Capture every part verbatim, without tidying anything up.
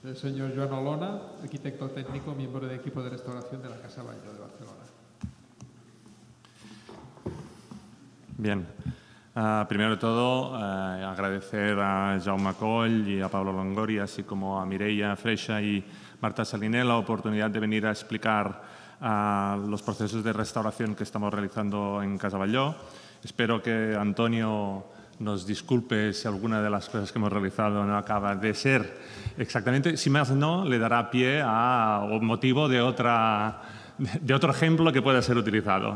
El señor Joan Olona, arquitecto técnico, miembro del equipo de restauración de la Casa Batlló de Barcelona. Bien. Uh, primero de todo, uh, agradecer a Jaume Coll y a Pablo Longoria, así como a Mireia Freixa y Marta Saliné, la oportunidad de venir a explicar uh, los procesos de restauración que estamos realizando en Casa Batlló. Espero que Antonio nos disculpe si alguna de las cosas que hemos realizado no acaba de ser exactamente. Si más no, le dará pie a o motivo de, otra, de otro ejemplo que pueda ser utilizado.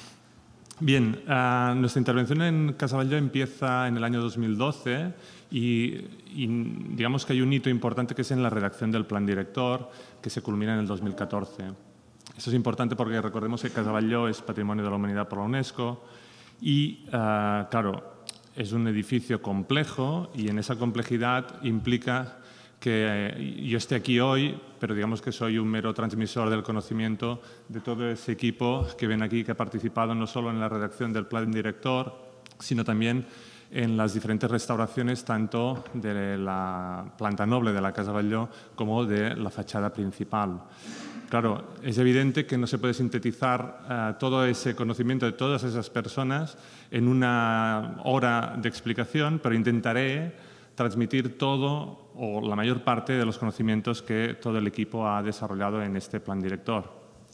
Bien, uh, nuestra intervención en Casa Batlló empieza en el año dos mil doce y, y digamos que hay un hito importante que es en la redacción del plan director que se culmina en el dos mil catorce. Esto es importante porque recordemos que Casa Batlló es Patrimonio de la Humanidad por la UNESCO y, uh, claro, es un edificio complejo y en esa complejidad implica que eh, yo esté aquí hoy, pero digamos que soy un mero transmisor del conocimiento de todo ese equipo que ven aquí, que ha participado no solo en la redacción del plan director, sino también en las diferentes restauraciones tanto de la planta noble de la Casa Batlló como de la fachada principal. Claro, es evidente que no se puede sintetizar uh, todo ese conocimiento de todas esas personas en una hora de explicación, pero intentaré transmitir todo o la mayor parte de los conocimientos que todo el equipo ha desarrollado en este plan director.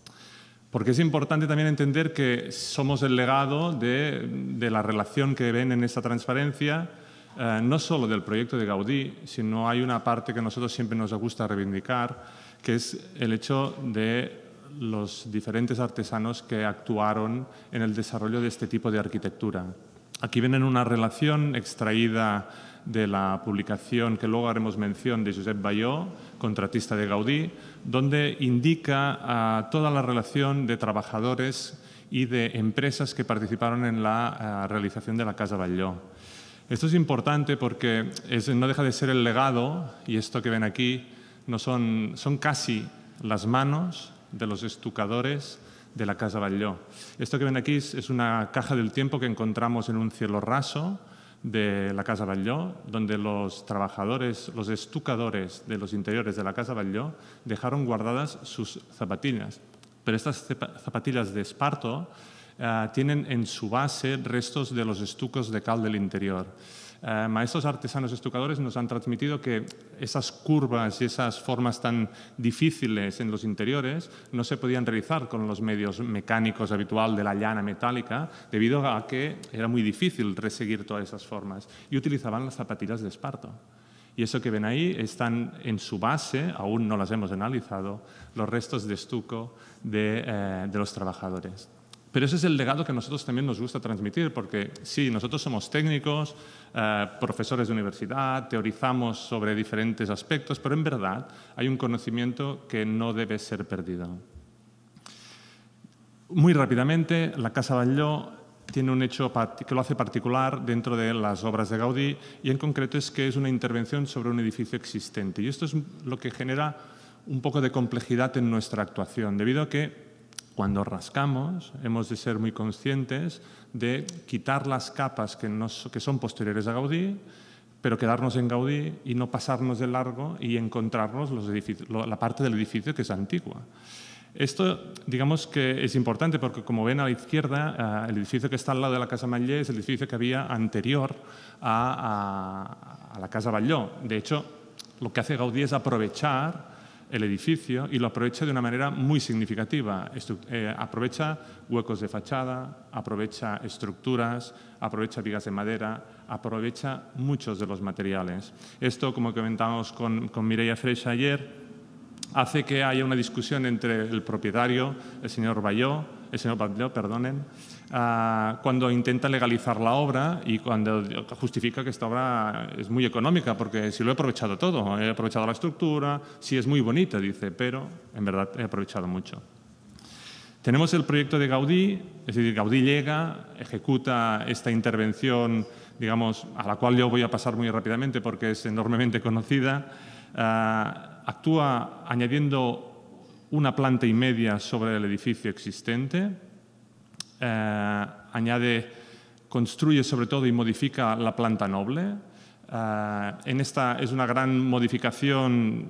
Porque es importante también entender que somos el legado de, de la relación que ven en esta transparencia, eh, no solo del proyecto de Gaudí, sino hay una parte que a nosotros siempre nos gusta reivindicar, que es el hecho de los diferentes artesanos que actuaron en el desarrollo de este tipo de arquitectura. Aquí ven en una relación extraída de la publicación que luego haremos mención de Josep Bayó, contratista de Gaudí, donde indica uh, toda la relación de trabajadores y de empresas que participaron en la uh, realización de la Casa Batlló. Esto es importante porque es, no deja de ser el legado, y esto que ven aquí no son, son casi las manos de los estucadores de la Casa Batlló. Esto que ven aquí es, es una caja del tiempo que encontramos en un cielo raso de la Casa Batlló, donde los trabajadores, los estucadores de los interiores de la Casa Batlló dejaron guardadas sus zapatillas. Pero estas zapatillas de esparto uh, tienen en su base restos de los estucos de cal del interior. Uh, maestros artesanos estucadores nos han transmitido que esas curvas y esas formas tan difíciles en los interiores no se podían realizar con los medios mecánicos habitual de la llana metálica debido a que era muy difícil reseguir todas esas formas y utilizaban las zapatillas de esparto. Y eso que ven ahí están en su base, aún no las hemos analizado, los restos de estuco de, eh, de los trabajadores. Pero ese es el legado que a nosotros también nos gusta transmitir, porque sí, nosotros somos técnicos, eh, profesores de universidad, teorizamos sobre diferentes aspectos, pero en verdad hay un conocimiento que no debe ser perdido. Muy rápidamente, la Casa Batlló tiene un hecho que lo hace particular dentro de las obras de Gaudí y en concreto es que es una intervención sobre un edificio existente. Y esto es lo que genera un poco de complejidad en nuestra actuación, debido a que cuando rascamos, hemos de ser muy conscientes de quitar las capas que, nos, que son posteriores a Gaudí, pero quedarnos en Gaudí y no pasarnos de largo y encontrarnos los edificios, la parte del edificio que es antigua. Esto, digamos que es importante porque, como ven a la izquierda, uh, el edificio que está al lado de la Casa Batlló es el edificio que había anterior a, a, a la Casa Batlló. De hecho, lo que hace Gaudí es aprovechar el edificio y lo aprovecha de una manera muy significativa. Estu eh, aprovecha huecos de fachada, aprovecha estructuras, aprovecha vigas de madera, aprovecha muchos de los materiales. Esto, como comentamos con, con Mireia Freixa ayer, hace que haya una discusión entre el propietario, el señor Bayó, el señor Batlló, perdonen, uh, cuando intenta legalizar la obra y cuando justifica que esta obra es muy económica, porque si lo he aprovechado todo, he aprovechado la estructura, sí es muy bonita, dice, pero en verdad he aprovechado mucho. Tenemos el proyecto de Gaudí, es decir, Gaudí llega, ejecuta esta intervención, digamos, a la cual yo voy a pasar muy rápidamente porque es enormemente conocida, uh, actúa añadiendo una planta y media sobre el edificio existente, eh, añade, construye sobre todo y modifica la planta noble. Eh, en esta es una gran modificación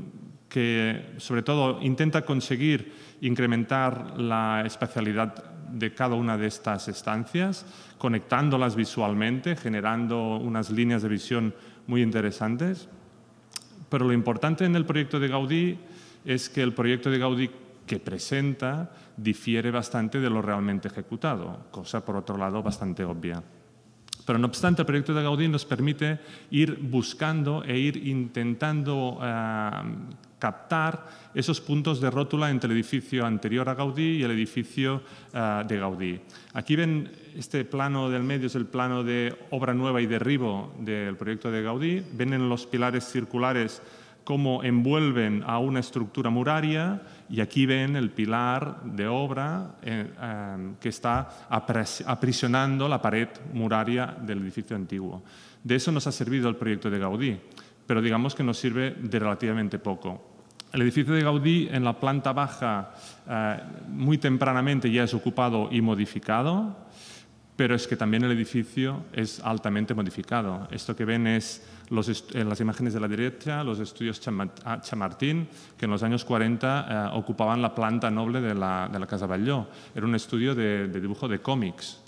que sobre todo intenta conseguir incrementar la espacialidad de cada una de estas estancias, conectándolas visualmente, generando unas líneas de visión muy interesantes. Pero lo importante en el proyecto de Gaudí es que el proyecto de Gaudí que presenta difiere bastante de lo realmente ejecutado, cosa por otro lado bastante obvia. Pero no obstante, el proyecto de Gaudí nos permite ir buscando e ir intentando eh, captar esos puntos de rótula entre el edificio anterior a Gaudí y el edificio eh, de Gaudí. Aquí ven, este plano del medio es el plano de obra nueva y derribo del proyecto de Gaudí. Ven en los pilares circulares cómo envuelven a una estructura muraria, y aquí ven el pilar de obra eh, eh, que está aprisionando la pared muraria del edificio antiguo. De eso nos ha servido el proyecto de Gaudí, pero digamos que nos sirve de relativamente poco. El edificio de Gaudí en la planta baja eh, muy tempranamente ya es ocupado y modificado, pero es que también el edificio es altamente modificado. Esto que ven es los en las imágenes de la derecha, los estudios Chamartín, que en los años cuarenta eh, ocupaban la planta noble de la, de la Casa Batlló. Era un estudio de, de dibujo de cómics.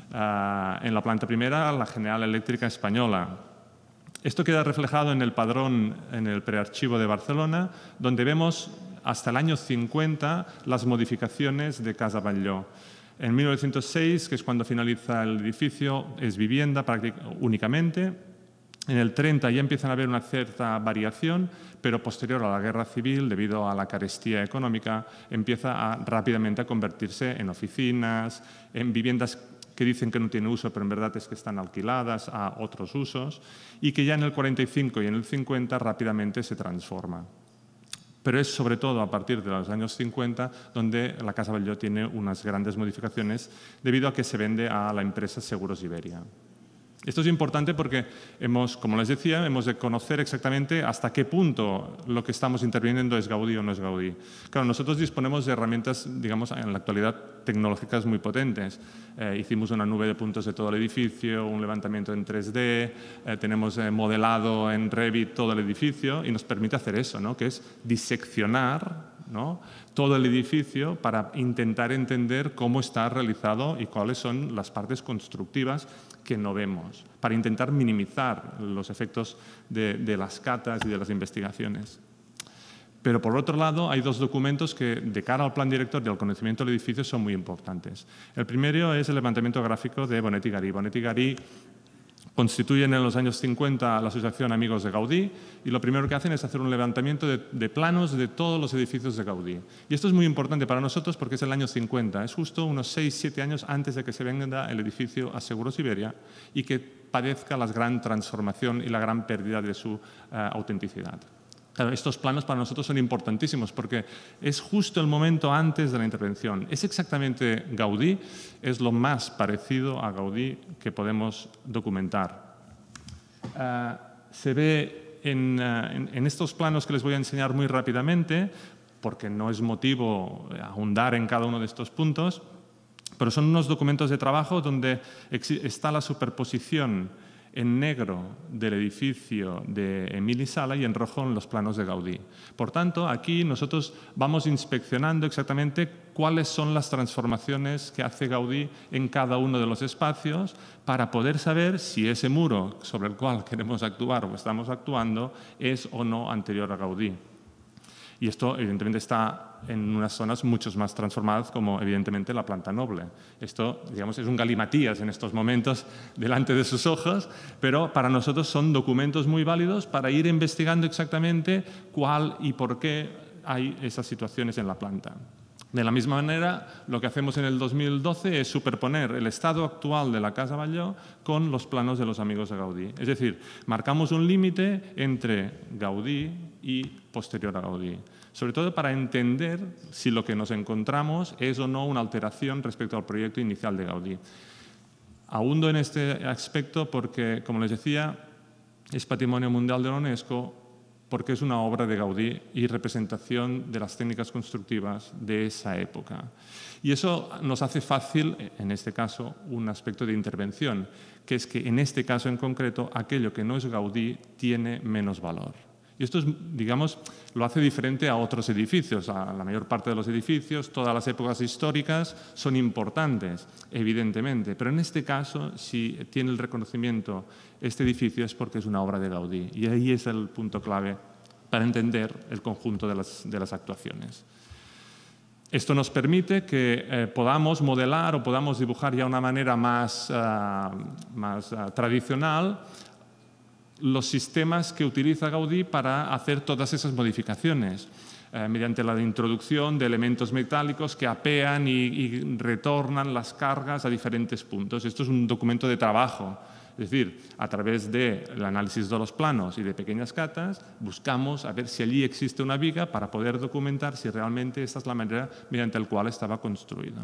Uh, en la planta primera, la General Eléctrica Española. Esto queda reflejado en el padrón, en el prearchivo de Barcelona, donde vemos hasta el año cincuenta las modificaciones de Casa Batlló. En mil novecientos seis, que es cuando finaliza el edificio, es vivienda únicamente. En el treinta ya empiezan a haber una cierta variación, pero posterior a la guerra civil, debido a la carestía económica, empieza a, rápidamente a convertirse en oficinas, en viviendas que dicen que no tienen uso, pero en verdad es que están alquiladas a otros usos, y que ya en el cuarenta y cinco y en el cincuenta rápidamente se transforma. Pero es sobre todo a partir de los años cincuenta donde la Casa Batlló tiene unas grandes modificaciones debido a que se vende a la empresa Seguros Iberia. Esto es importante porque hemos, como les decía, hemos de conocer exactamente hasta qué punto lo que estamos interviniendo es Gaudí o no es Gaudí. Claro, nosotros disponemos de herramientas, digamos, en la actualidad tecnológicas muy potentes. Eh, hicimos una nube de puntos de todo el edificio, un levantamiento en tres D, eh, tenemos eh, modelado en Revit todo el edificio y nos permite hacer eso, ¿no? Que es diseccionar, ¿no?, todo el edificio para intentar entender cómo está realizado y cuáles son las partes constructivas que no vemos, para intentar minimizar los efectos de, de las catas y de las investigaciones. Pero por otro lado, hay dos documentos que, de cara al plan director y al conocimiento del edificio, son muy importantes. El primero es el levantamiento gráfico de Bonet y Garí. Bonet y Garí constituyen en los años cincuenta la Asociación Amigos de Gaudí y lo primero que hacen es hacer un levantamiento de, de planos de todos los edificios de Gaudí. Y esto es muy importante para nosotros porque es el año cincuenta, es justo unos seis siete años antes de que se venda el edificio a Seguros Iberia y que padezca la gran transformación y la gran pérdida de su uh, autenticidad. Claro, estos planos para nosotros son importantísimos porque es justo el momento antes de la intervención. Es exactamente Gaudí, es lo más parecido a Gaudí que podemos documentar. Uh, se ve en, uh, en, en estos planos que les voy a enseñar muy rápidamente, porque no es motivo ahondar en cada uno de estos puntos, pero son unos documentos de trabajo donde está la superposición en negro del edificio de Emili Sala y en rojo en los planos de Gaudí. Por tanto, aquí nosotros vamos inspeccionando exactamente cuáles son las transformaciones que hace Gaudí en cada uno de los espacios para poder saber si ese muro sobre el cual queremos actuar o estamos actuando es o no anterior a Gaudí. Y esto, evidentemente, está en unas zonas mucho más transformadas, como, evidentemente, la planta noble. Esto, digamos, es un galimatías en estos momentos delante de sus ojos, pero para nosotros son documentos muy válidos para ir investigando exactamente cuál y por qué hay esas situaciones en la planta. De la misma manera, lo que hacemos en el dos mil doce es superponer el estado actual de la Casa Batlló con los planos de los Amigos de Gaudí. Es decir, marcamos un límite entre Gaudí y posterior a Gaudí, sobre todo para entender si lo que nos encontramos es o no una alteración respecto al proyecto inicial de Gaudí. Ahundo en este aspecto porque, como les decía, es Patrimonio Mundial de la UNESCO porque es una obra de Gaudí y representación de las técnicas constructivas de esa época. Y eso nos hace fácil, en este caso, un aspecto de intervención, que es que en este caso en concreto, aquello que no es Gaudí tiene menos valor. Y esto, es, digamos, lo hace diferente a otros edificios. A la mayor parte de los edificios, todas las épocas históricas son importantes, evidentemente. Pero en este caso, si tiene el reconocimiento este edificio es porque es una obra de Gaudí. Y ahí es el punto clave para entender el conjunto de las, de las actuaciones. Esto nos permite que eh, podamos modelar o podamos dibujar ya de una manera más, uh, más uh, tradicional los sistemas que utiliza Gaudí para hacer todas esas modificaciones, eh, mediante la introducción de elementos metálicos que apean y, y retornan las cargas a diferentes puntos. Esto es un documento de trabajo, es decir, a través del análisis de los planos y de pequeñas catas, buscamos a ver si allí existe una viga para poder documentar si realmente esta es la manera mediante la cual estaba construido.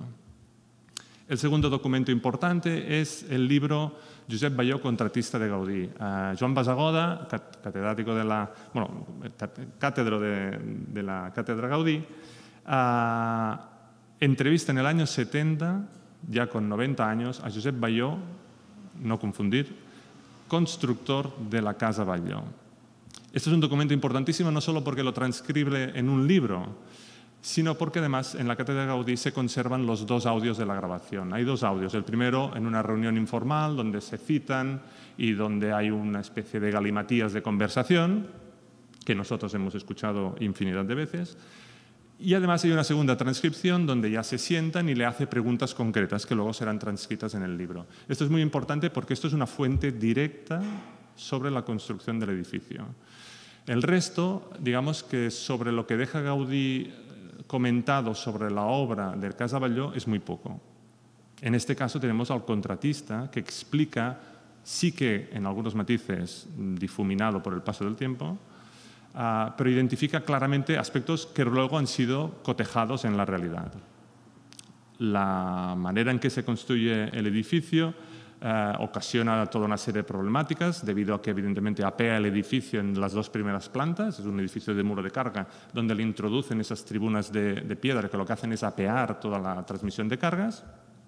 El segundo documento importante es el libro Josep Balló, contratista de Gaudí. Uh, Joan Basagoda, catedrático de la, bueno, cátedro de, de la Cátedra Gaudí, uh, entrevista en el año setenta, ya con noventa años, a Josep Balló, no confundir, constructor de la Casa Batlló. Este es un documento importantísimo no solo porque lo transcribe en un libro, sino porque además en la Cátedra Gaudí se conservan los dos audios de la grabación. Hay dos audios. El primero en una reunión informal donde se citan y donde hay una especie de galimatías de conversación que nosotros hemos escuchado infinidad de veces. Y además hay una segunda transcripción donde ya se sientan y le hace preguntas concretas que luego serán transcritas en el libro. Esto es muy importante porque esto es una fuente directa sobre la construcción del edificio. El resto, digamos que sobre lo que deja Gaudí comentado sobre la obra del Casa Batlló es muy poco. En este caso tenemos al contratista que explica, sí que en algunos matices difuminado por el paso del tiempo, uh, pero identifica claramente aspectos que luego han sido cotejados en la realidad. La manera en que se construye el edificio Uh, ocasiona toda una serie de problemáticas debido a que evidentemente apea el edificio en las dos primeras plantas. Es un edificio de muro de carga donde le introducen esas tribunas de, de piedra que lo que hacen es apear toda la transmisión de cargas.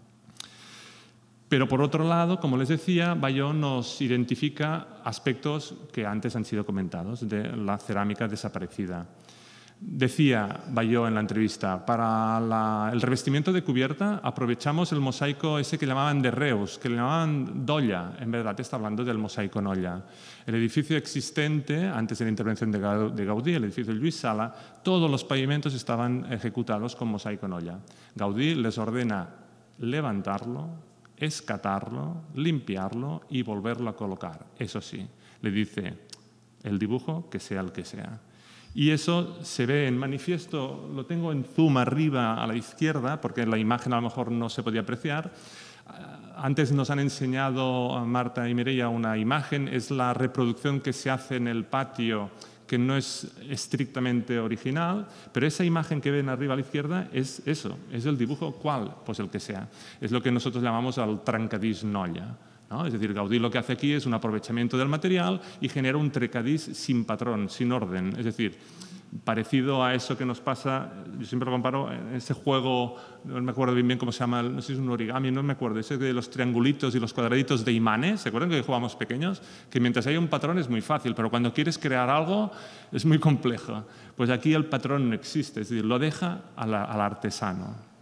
Pero por otro lado, como les decía, Balló nos identifica aspectos que antes han sido comentados de la cerámica desaparecida. Decía Balló en la entrevista, para la, el revestimiento de cubierta aprovechamos el mosaico ese que llamaban de Reus, que le llamaban d'olla. En verdad está hablando del mosaico en olla. El edificio existente, antes de la intervención de Gaudí, el edificio de Lluís Sala, todos los pavimentos estaban ejecutados con mosaico en olla. Gaudí les ordena levantarlo, escatarlo, limpiarlo y volverlo a colocar. Eso sí, le dice el dibujo que sea el que sea. Y eso se ve en manifiesto, lo tengo en zoom arriba a la izquierda, porque la imagen a lo mejor no se podía apreciar. Antes nos han enseñado Marta y Mireia una imagen, es la reproducción que se hace en el patio, que no es estrictamente original, pero esa imagen que ven arriba a la izquierda es eso, es el dibujo, ¿cuál? Pues el que sea. Es lo que nosotros llamamos el trencadís nolla. ¿No? Es decir, Gaudí lo que hace aquí es un aprovechamiento del material y genera un trencadís sin patrón, sin orden. Es decir, parecido a eso que nos pasa, yo siempre lo comparo, en ese juego, no me acuerdo bien bien cómo se llama, no sé si es un origami, no me acuerdo, ese de los triangulitos y los cuadraditos de imanes, ¿se acuerdan que jugábamos pequeños? Que mientras hay un patrón es muy fácil, pero cuando quieres crear algo es muy complejo. Pues aquí el patrón no existe, es decir, lo deja a la, al artesano.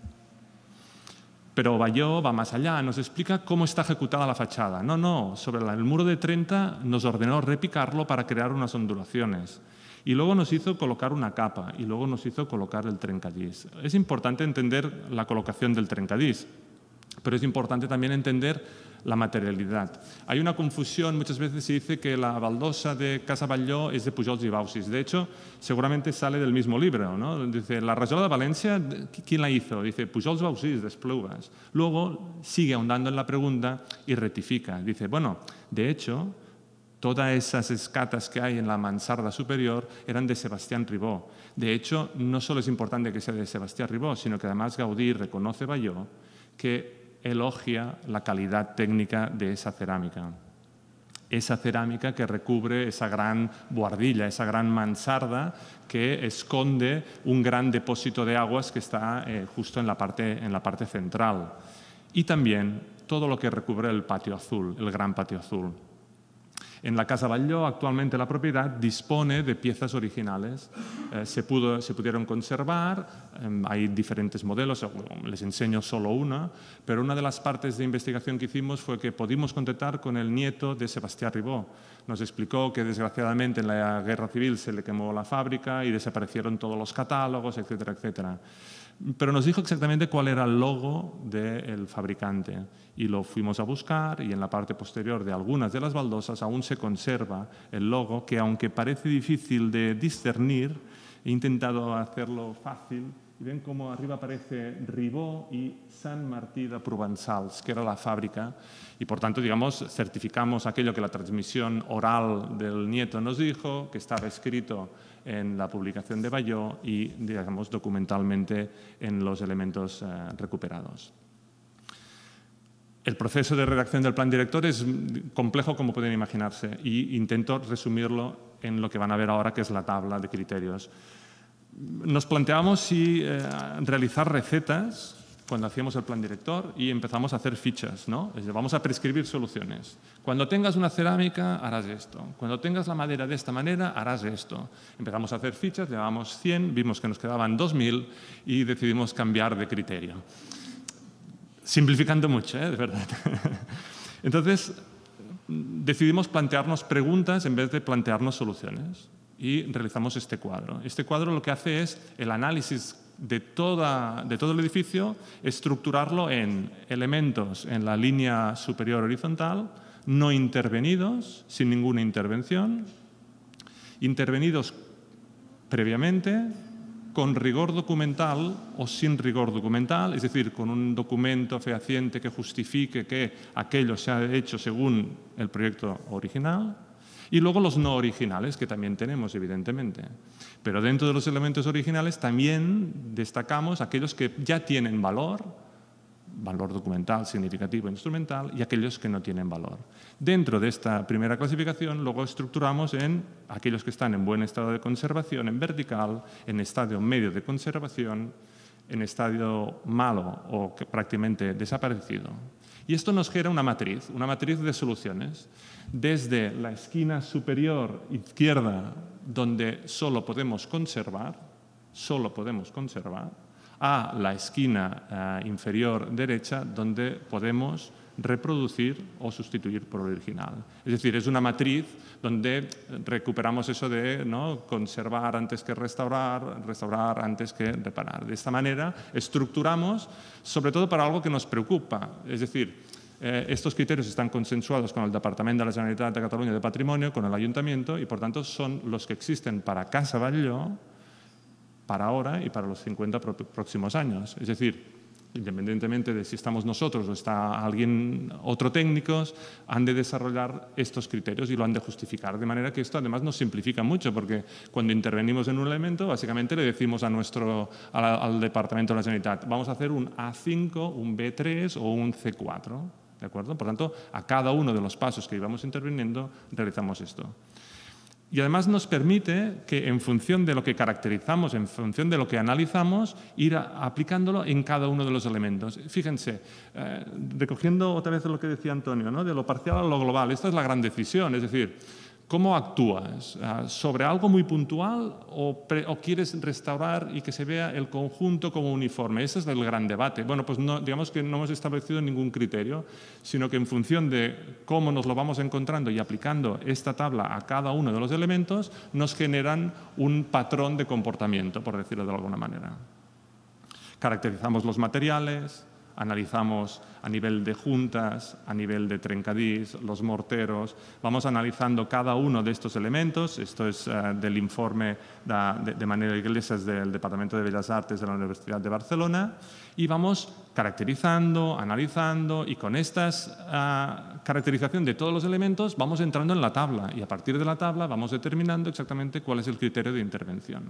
Pero Balló va más allá, nos explica cómo está ejecutada la fachada. No, no, sobre el muro de Trenta nos ordenó repicarlo para crear unas ondulaciones. Y luego nos hizo colocar una capa y luego nos hizo colocar el trencadís. Es importante entender la colocación del trencadís, pero es importante también entender la materialidad. Hay una confusión, muchas veces se dice que la baldosa de Casa Batlló es de Pujols y Baucis. De hecho, seguramente sale del mismo libro, ¿no? Dice, la rajola de Valencia, ¿quién la hizo? Dice, Pujols, Baucis, de Esplugues. Luego sigue ahondando en la pregunta y rectifica. Dice, bueno, de hecho, todas esas escatas que hay en la mansarda superior eran de Sebastián Ribó. De hecho, no solo es importante que sea de Sebastián Ribó, sino que además Gaudí reconoce Balló que elogia la calidad técnica de esa cerámica. Esa cerámica que recubre esa gran buhardilla, esa gran mansarda que esconde un gran depósito de aguas que está eh, justo en la, parte, en la parte central. Y también todo lo que recubre el patio azul, el gran patio azul. En la Casa Batlló, actualmente la propiedad dispone de piezas originales. Eh, se, pudo, se pudieron conservar, eh, hay diferentes modelos, les enseño solo una, pero una de las partes de investigación que hicimos fue que pudimos contactar con el nieto de Sebastián Ribó. Nos explicó que desgraciadamente en la Guerra Civil se le quemó la fábrica y desaparecieron todos los catálogos, etcétera, etcétera. Pero nos dijo exactamente cuál era el logo del fabricante y lo fuimos a buscar, y en la parte posterior de algunas de las baldosas aún se conserva el logo, que aunque parece difícil de discernir, he intentado hacerlo fácil, y ven cómo arriba aparece Ribó y Sant Martí de Provençals, que era la fábrica, y por tanto, digamos, certificamos aquello que la transmisión oral del nieto nos dijo, que estaba escrito en la publicación de Batlló y, digamos, documentalmente en los elementos eh, recuperados. El proceso de redacción del plan director es complejo, como pueden imaginarse, y intento resumirlo en lo que van a ver ahora, que es la tabla de criterios. Nos planteamos si eh, realizar recetas cuando hacíamos el plan director y empezamos a hacer fichas, ¿no? Es decir, vamos a prescribir soluciones. Cuando tengas una cerámica, harás esto. Cuando tengas la madera de esta manera, harás esto. Empezamos a hacer fichas, llevábamos cien, vimos que nos quedaban dos mil y decidimos cambiar de criterio. Simplificando mucho, ¿eh? De verdad. Entonces, decidimos plantearnos preguntas en vez de plantearnos soluciones. Y realizamos este cuadro. Este cuadro lo que hace es el análisis de, toda, de todo el edificio, estructurarlo en elementos en la línea superior horizontal, no intervenidos, sin ninguna intervención, intervenidos previamente, con rigor documental o sin rigor documental, es decir, con un documento fehaciente que justifique que aquello se ha hecho según el proyecto original. Y luego los no originales, que también tenemos, evidentemente. Pero dentro de los elementos originales también destacamos aquellos que ya tienen valor, valor documental, significativo, instrumental, y aquellos que no tienen valor. Dentro de esta primera clasificación, luego estructuramos en aquellos que están en buen estado de conservación, en vertical, en estadio medio de conservación, en estadio malo o que prácticamente desaparecido. Y esto nos genera una matriz, una matriz de soluciones. Desde la esquina superior izquierda, donde solo podemos conservar, solo podemos conservar, a la esquina eh, inferior derecha, donde podemos reproducir o sustituir por el original. Es decir, es una matriz donde recuperamos eso de, ¿no?, conservar antes que restaurar, restaurar antes que reparar. De esta manera estructuramos, sobre todo para algo que nos preocupa, es decir, Eh, estos criterios están consensuados con el Departamento de la Generalitat de Cataluña de Patrimonio, con el Ayuntamiento, y por tanto son los que existen para Casa Batlló, para ahora y para los cincuenta próximos años. Es decir, independientemente de si estamos nosotros o está alguien, otro técnico, han de desarrollar estos criterios y lo han de justificar. De manera que esto además nos simplifica mucho, porque cuando intervenimos en un elemento, básicamente le decimos a nuestro, a la, al Departamento de la Generalitat, vamos a hacer un A cinco, un B tres o un C cuatro. ¿De acuerdo? Por tanto, a cada uno de los pasos que íbamos interviniendo, realizamos esto. Y además nos permite que, en función de lo que caracterizamos, en función de lo que analizamos, ir a, aplicándolo en cada uno de los elementos. Fíjense, eh, recogiendo otra vez lo que decía Antonio, ¿no?, de lo parcial a lo global, esta es la gran decisión, es decir, ¿cómo actúas? ¿Sobre algo muy puntual o, pre, o quieres restaurar y que se vea el conjunto como uniforme? Ese es el gran debate. Bueno, pues no, digamos que no hemos establecido ningún criterio, sino que en función de cómo nos lo vamos encontrando y aplicando esta tabla a cada uno de los elementos, nos generan un patrón de comportamiento, por decirlo de alguna manera. Caracterizamos los materiales, analizamos a nivel de juntas, a nivel de trencadís, los morteros. Vamos analizando cada uno de estos elementos. Esto es uh, del informe de, de, de Manel Iglesias del Departamento de Bellas Artes de la Universidad de Barcelona. Y vamos caracterizando, analizando, y con esta uh, caracterización de todos los elementos vamos entrando en la tabla. Y a partir de la tabla vamos determinando exactamente cuál es el criterio de intervención.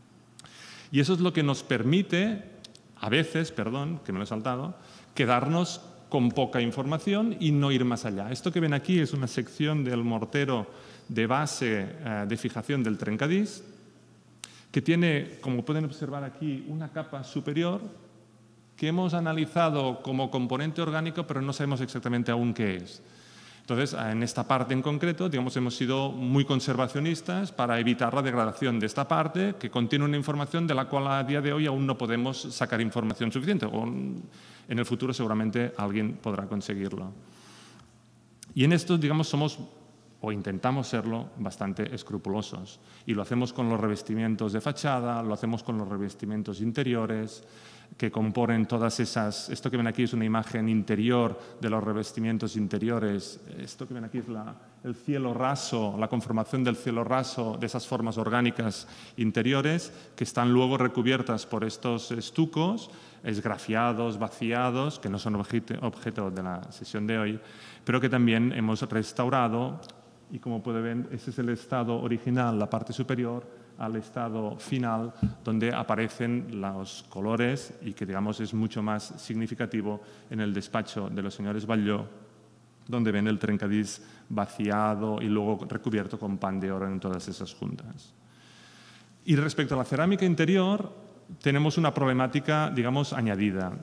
Y eso es lo que nos permite, a veces, perdón, que me lo he saltado, quedarnos con poca información y no ir más allá. Esto que ven aquí es una sección del mortero de base eh, de fijación del trencadís, que tiene, como pueden observar aquí, una capa superior que hemos analizado como componente orgánico, pero no sabemos exactamente aún qué es. Entonces, en esta parte en concreto, digamos, hemos sido muy conservacionistas para evitar la degradación de esta parte, que contiene una información de la cual a día de hoy aún no podemos sacar información suficiente, o en el futuro seguramente alguien podrá conseguirlo. Y en esto, digamos, somos, o intentamos serlo, bastante escrupulosos. Y lo hacemos con los revestimientos de fachada, lo hacemos con los revestimientos interiores, que componen todas esas... Esto que ven aquí es una imagen interior de los revestimientos interiores. Esto que ven aquí es la, el cielo raso, la conformación del cielo raso, de esas formas orgánicas interiores, que están luego recubiertas por estos estucos, esgrafiados, vaciados, que no son objeto, objeto de la sesión de hoy, pero que también hemos restaurado. Y como pueden ver, ese es el estado original, la parte superior, al estado final, donde aparecen los colores y que, digamos, es mucho más significativo en el despacho de los señores Batlló, donde ven el trencadís vaciado y luego recubierto con pan de oro en todas esas juntas. Y respecto a la cerámica interior, tenemos una problemática, digamos, añadida.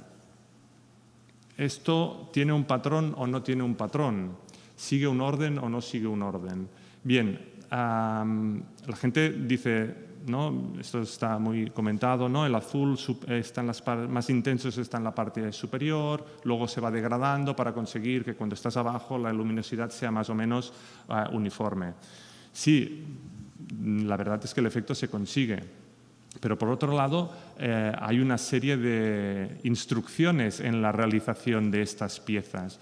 ¿Esto tiene un patrón o no tiene un patrón? ¿Sigue un orden o no sigue un orden? Bien, Um, la gente dice, ¿no? Esto está muy comentado, ¿no? El azul está en las más intensos está en la parte superior, luego se va degradando para conseguir que cuando estás abajo la luminosidad sea más o menos uh, uniforme. Sí, la verdad es que el efecto se consigue. Pero por otro lado, eh, hay una serie de instrucciones en la realización de estas piezas.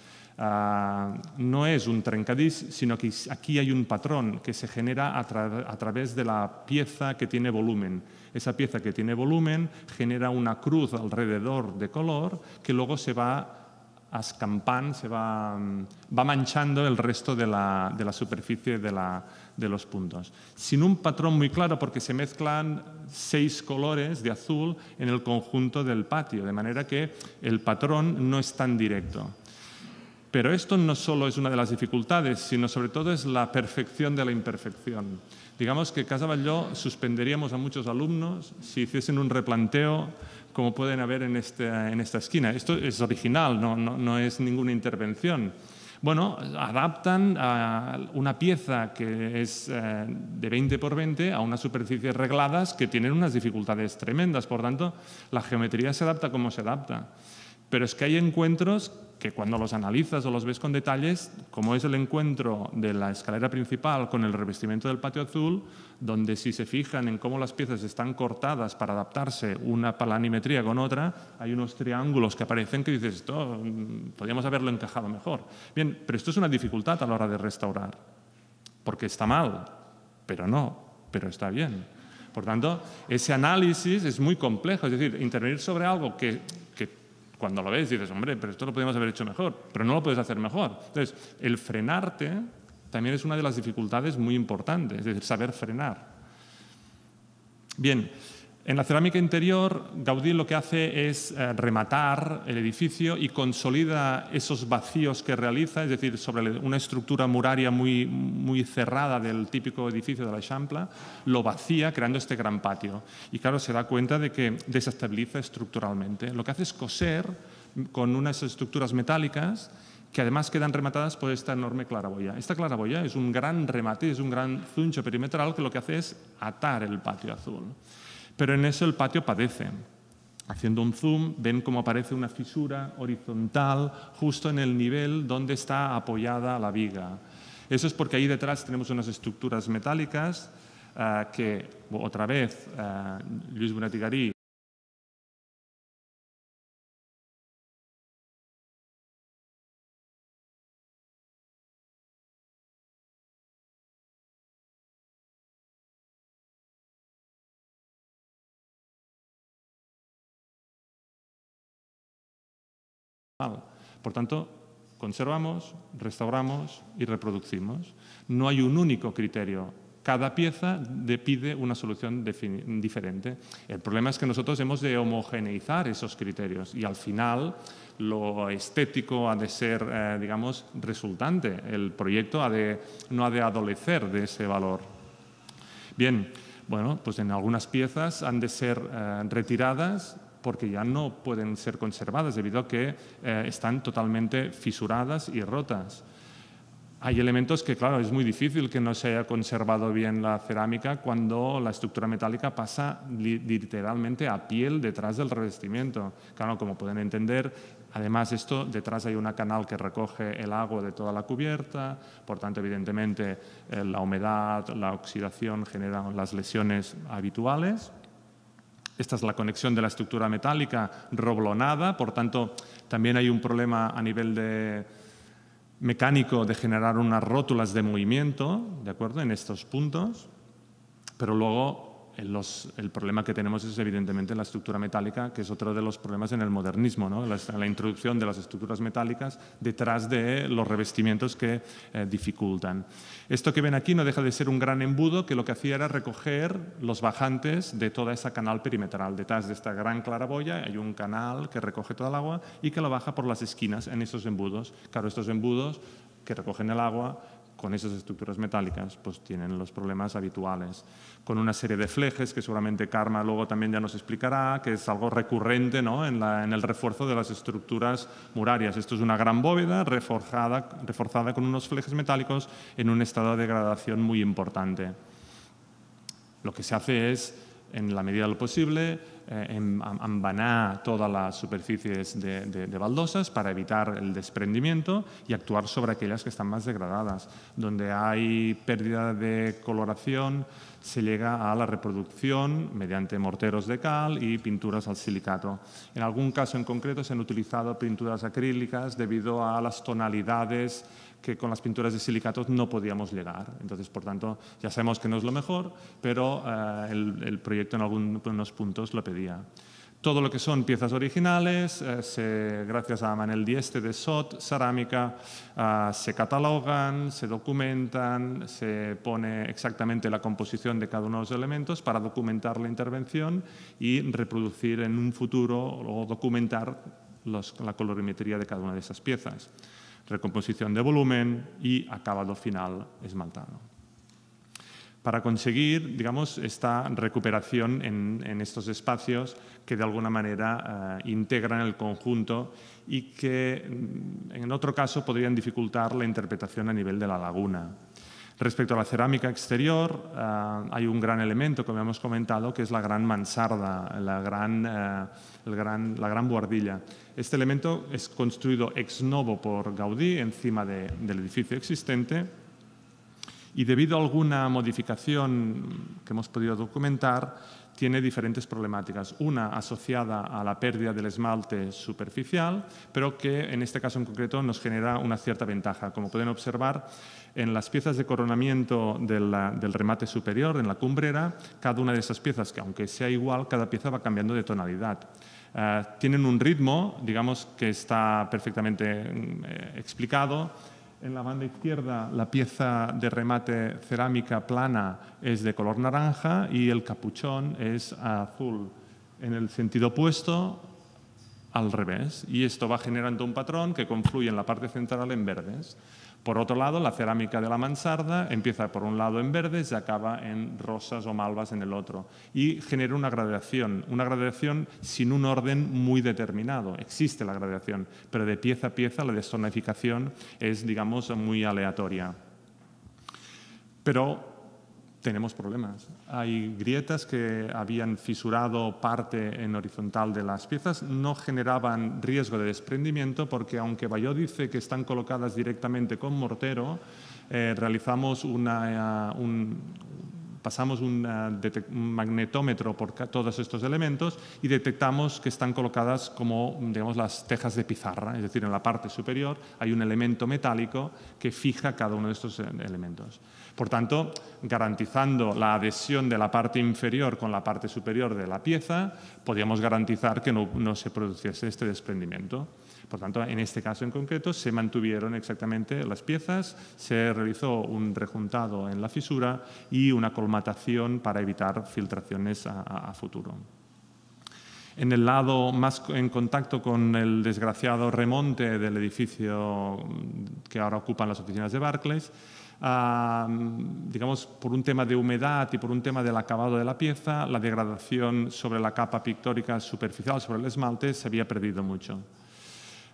Uh, no es un trencadís, sino que aquí hay un patrón que se genera a, tra a través de la pieza que tiene volumen. Esa pieza que tiene volumen genera una cruz alrededor de color que luego se va escampant, se va, va manchando el resto de la, de la superficie de, la, de los puntos. Sin un patrón muy claro, porque se mezclan seis colores de azul en el conjunto del patio, de manera que el patrón no es tan directo. Pero esto no solo es una de las dificultades, sino sobre todo es la perfección de la imperfección. Digamos que Casa Batlló suspenderíamos a muchos alumnos si hiciesen un replanteo como pueden haber en, este, en esta esquina. Esto es original, no, no, no es ninguna intervención. Bueno, adaptan a una pieza que es eh, de veinte por veinte a unas superficies regladas que tienen unas dificultades tremendas. Por tanto, la geometría se adapta como se adapta. Pero es que hay encuentros que cuando los analizas o los ves con detalles, como es el encuentro de la escalera principal con el revestimiento del patio azul, donde si se fijan en cómo las piezas están cortadas para adaptarse una planimetría con otra, hay unos triángulos que aparecen que dices, esto podríamos haberlo encajado mejor. Bien, pero esto es una dificultad a la hora de restaurar, porque está mal, pero no, pero está bien. Por tanto, ese análisis es muy complejo, es decir, intervenir sobre algo que, que cuando lo ves dices, hombre, pero esto lo podemos haber hecho mejor, pero no lo puedes hacer mejor. Entonces, el frenarte también es una de las dificultades muy importantes, es decir, saber frenar. Bien, en la cerámica interior, Gaudí lo que hace es eh, rematar el edificio y consolida esos vacíos que realiza, es decir, sobre una estructura muraria muy, muy cerrada del típico edificio de l'Eixample, lo vacía creando este gran patio. Y claro, se da cuenta de que desestabiliza estructuralmente. Lo que hace es coser con unas estructuras metálicas que además quedan rematadas por esta enorme claraboya. Esta claraboya es un gran remate, es un gran zuncho perimetral que lo que hace es atar el patio azul. Pero en eso el patio padece. Haciendo un zoom, ven cómo aparece una fisura horizontal justo en el nivel donde está apoyada la viga. Eso es porque ahí detrás tenemos unas estructuras metálicas uh, que, otra vez, uh, Lluís Bonet i Garí Por tanto, conservamos, restauramos y reproducimos. No hay un único criterio. Cada pieza pide una solución diferente. El problema es que nosotros hemos de homogeneizar esos criterios y al final lo estético ha de ser, eh, digamos, resultante. El proyecto ha de, no ha de adolecer de ese valor. Bien, bueno, pues en algunas piezas han de ser eh, retiradas porque ya no pueden ser conservadas debido a que eh, están totalmente fisuradas y rotas. Hay elementos que, claro, es muy difícil que no se haya conservado bien la cerámica cuando la estructura metálica pasa li literalmente a piel detrás del revestimiento. Claro, como pueden entender, además esto, detrás hay una canal que recoge el agua de toda la cubierta, por tanto, evidentemente, eh, la humedad, la oxidación generan las lesiones habituales. Esta es la conexión de la estructura metálica roblonada, por tanto, también hay un problema a nivel de mecánico de generar unas rótulas de movimiento, ¿de acuerdo?, en estos puntos, pero luego los, el problema que tenemos es evidentemente la estructura metálica, que es otro de los problemas en el modernismo, ¿no? la, la introducción de las estructuras metálicas detrás de los revestimientos que eh, dificultan. Esto que ven aquí no deja de ser un gran embudo que lo que hacía era recoger los bajantes de toda esa canal perimetral. Detrás de esta gran claraboya hay un canal que recoge toda el agua y que lo baja por las esquinas en esos embudos. Claro, estos embudos que recogen el agua con esas estructuras metálicas, pues tienen los problemas habituales, con una serie de flejes que seguramente Karma luego también ya nos explicará, que es algo recurrente, ¿no?, en, la, en el refuerzo de las estructuras murarias. Esto es una gran bóveda reforzada, reforzada con unos flejes metálicos en un estado de degradación muy importante. Lo que se hace es, en la medida de lo posible, eh, embanar todas las superficies de, de, de baldosas para evitar el desprendimiento y actuar sobre aquellas que están más degradadas. Donde hay pérdida de coloración, se llega a la reproducción mediante morteros de cal y pinturas al silicato. En algún caso en concreto se han utilizado pinturas acrílicas debido a las tonalidades que con las pinturas de silicatos no podíamos llegar. Entonces, por tanto, ya sabemos que no es lo mejor, pero eh, el, el proyecto en algunos puntos lo pedía. Todo lo que son piezas originales, eh, se, gracias a Manel Dieste de S O T, Cerámica, eh, se catalogan, se documentan, se pone exactamente la composición de cada uno de los elementos para documentar la intervención y reproducir en un futuro o documentar los, la colorimetría de cada una de esas piezas. Recomposición de volumen y acabado final esmaltado. Para conseguir, digamos, esta recuperación en, en estos espacios que de alguna manera eh, integran el conjunto y que en otro caso podrían dificultar la interpretación a nivel de la laguna. Respecto a la cerámica exterior, eh, hay un gran elemento, como hemos comentado, que es la gran mansarda, la gran, eh, el gran, la gran buhardilla. Este elemento es construido ex novo por Gaudí encima de, del edificio existente y debido a alguna modificación que hemos podido documentar, tiene diferentes problemáticas. Una asociada a la pérdida del esmalte superficial, pero que en este caso en concreto nos genera una cierta ventaja. Como pueden observar, en las piezas de coronamiento de la, del remate superior, en la cumbrera, cada una de esas piezas, que aunque sea igual, cada pieza va cambiando de tonalidad. Uh, tienen un ritmo, digamos, que está perfectamente eh, explicado. En la banda izquierda, la pieza de remate cerámica plana es de color naranja y el capuchón es azul. En el sentido opuesto, al revés. Y esto va generando un patrón que confluye en la parte central en verdes. Por otro lado, la cerámica de la mansarda empieza por un lado en verdes y acaba en rosas o malvas en el otro. Y genera una gradación, una gradación sin un orden muy determinado. Existe la gradación, pero de pieza a pieza la deszonificación es, digamos, muy aleatoria. Pero tenemos problemas. Hay grietas que habían fisurado parte en horizontal de las piezas, no generaban riesgo de desprendimiento porque aunque Bayó dice que están colocadas directamente con mortero, eh, realizamos una, uh, un, pasamos un, uh, un magnetómetro por todos estos elementos y detectamos que están colocadas como, digamos, las tejas de pizarra, es decir, en la parte superior hay un elemento metálico que fija cada uno de estos elementos. Por tanto, garantizando la adhesión de la parte inferior con la parte superior de la pieza, podíamos garantizar que no, no se produciese este desprendimiento. Por tanto, en este caso en concreto, se mantuvieron exactamente las piezas, se realizó un rejuntado en la fisura y una colmatación para evitar filtraciones a, a, a futuro. En el lado más en contacto con el desgraciado remonte del edificio que ahora ocupan las oficinas de Barclays, Uh, digamos, por un tema de humedad y por un tema del acabado de la pieza, la degradación sobre la capa pictórica superficial, sobre el esmalte, se había perdido mucho.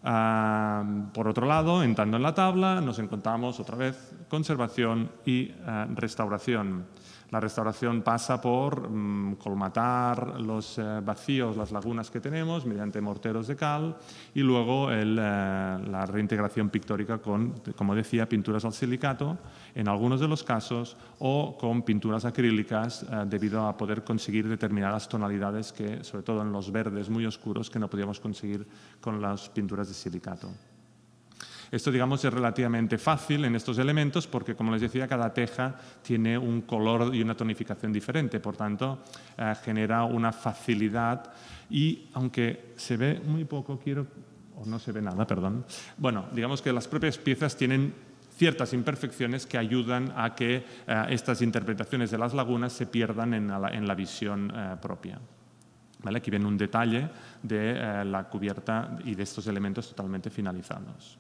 Uh, por otro lado, entrando en la tabla, nos encontramos otra vez conservación y uh, restauración. La restauración pasa por um, colmatar los uh, vacíos, las lagunas que tenemos mediante morteros de cal y luego el, uh, la reintegración pictórica con, como decía, pinturas al silicato en algunos de los casos o con pinturas acrílicas uh, debido a poder conseguir determinadas tonalidades que, sobre todo en los verdes muy oscuros, que no podíamos conseguir con las pinturas de silicato. Esto, digamos, es relativamente fácil en estos elementos porque, como les decía, cada teja tiene un color y una tonificación diferente. Por tanto, eh, genera una facilidad y, aunque se ve muy poco, quiero... o no se ve nada, perdón. Bueno, digamos que las propias piezas tienen ciertas imperfecciones que ayudan a que eh, estas interpretaciones de las lagunas se pierdan en la, en la visión eh, propia. ¿Vale? Aquí ven un detalle de eh, la cubierta y de estos elementos totalmente finalizados.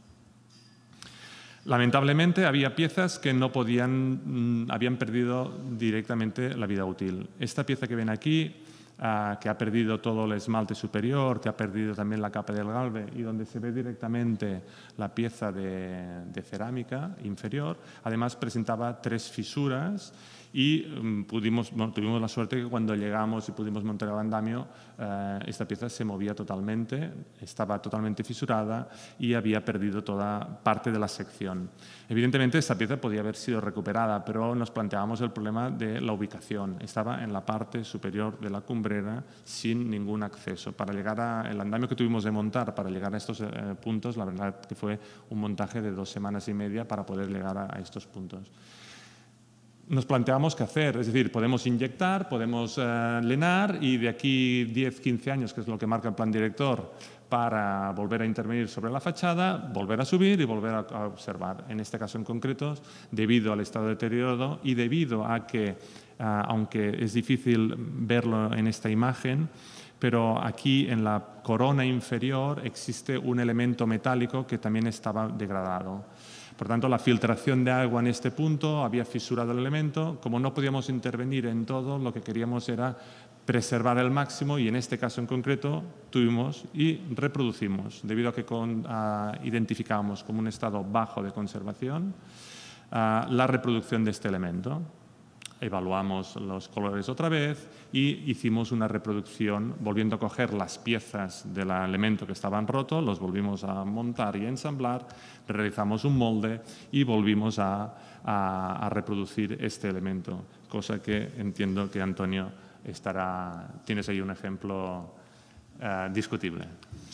Lamentablemente había piezas que no podían, habían perdido directamente la vida útil. Esta pieza que ven aquí, uh, que ha perdido todo el esmalte superior, que ha perdido también la capa del galve y donde se ve directamente la pieza de, de cerámica inferior, además presentaba tres fisuras y um, pudimos, bueno, tuvimos la suerte que cuando llegamos y pudimos montar el andamio, eh, esta pieza se movía totalmente, estaba totalmente fisurada y había perdido toda parte de la sección. Evidentemente esta pieza podía haber sido recuperada, pero nos planteábamos el problema de la ubicación. Estaba en la parte superior de la cumbrera sin ningún acceso. Para llegar al andamio que tuvimos de montar, para llegar a estos eh, puntos, la verdad que fue un montaje de dos semanas y media para poder llegar a, a estos puntos. Nos planteamos qué hacer, es decir, podemos inyectar, podemos uh, lenar y de aquí diez, quince años, que es lo que marca el plan director, para volver a intervenir sobre la fachada, volver a subir y volver a, a observar. En este caso en concreto, debido al estado de deterioro y debido a que, uh, aunque es difícil verlo en esta imagen, pero aquí en la corona inferior existe un elemento metálico que también estaba degradado. Por tanto, la filtración de agua en este punto había fisurado el elemento. Como no podíamos intervenir en todo, lo que queríamos era preservar el máximo y en este caso en concreto tuvimos y reproducimos, debido a que con, uh, identificamos como un estado bajo de conservación uh, la reproducción de este elemento. Evaluamos los colores otra vez y hicimos una reproducción volviendo a coger las piezas del elemento que estaban rotos, los volvimos a montar y ensamblar, realizamos un molde y volvimos a, a, a reproducir este elemento, cosa que entiendo que Antonio estará, tienes ahí un ejemplo uh, discutible.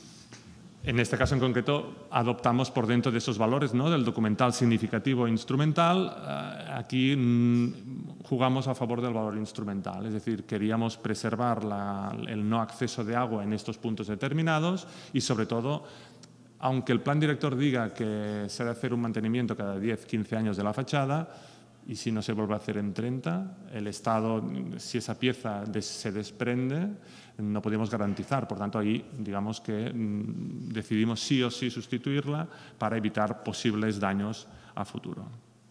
En este caso en concreto adoptamos por dentro de esos valores, ¿no?, del documental significativo e instrumental. Uh, aquí mm, jugamos a favor del valor instrumental, es decir, queríamos preservar la, el no acceso de agua en estos puntos determinados y sobre todo, aunque el plan director diga que se debe hacer un mantenimiento cada diez, quince años de la fachada, y si no se vuelve a hacer en treinta, el Estado, si esa pieza des, se desprende, no podemos garantizar. Por tanto, ahí digamos que mmm, decidimos sí o sí sustituirla para evitar posibles daños a futuro.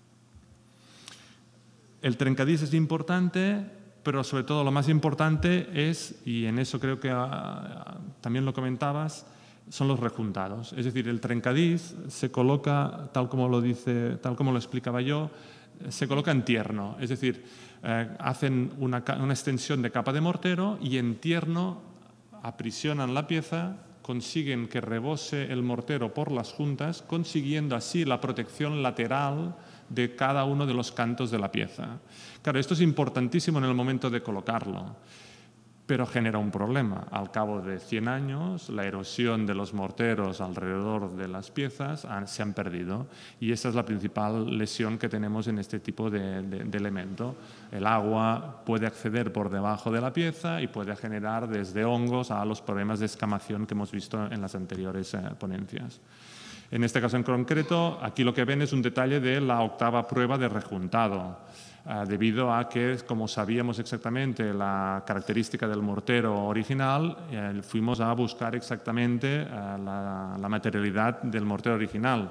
El trencadís es importante, pero sobre todo lo más importante es, y en eso creo que uh, también lo comentabas, son los rejuntados. Es decir, el trencadís se coloca, tal como lo dice, tal como lo explicaba yo, se coloca en tierno, es decir, eh, hacen una, una extensión de capa de mortero y en tierno aprisionan la pieza, consiguen que rebose el mortero por las juntas, consiguiendo así la protección lateral de cada uno de los cantos de la pieza. Claro, esto es importantísimo en el momento de colocarlo, pero genera un problema. Al cabo de cien años, la erosión de los morteros alrededor de las piezas han, se han perdido y esa es la principal lesión que tenemos en este tipo de, de, de elemento. El agua puede acceder por debajo de la pieza y puede generar desde hongos a los problemas de escamación que hemos visto en las anteriores eh, ponencias. En este caso en concreto, aquí lo que ven es un detalle de la octava prueba de rejuntado. Uh, debido a que, como sabíamos exactamente la característica del mortero original, eh, fuimos a buscar exactamente uh, la, la materialidad del mortero original.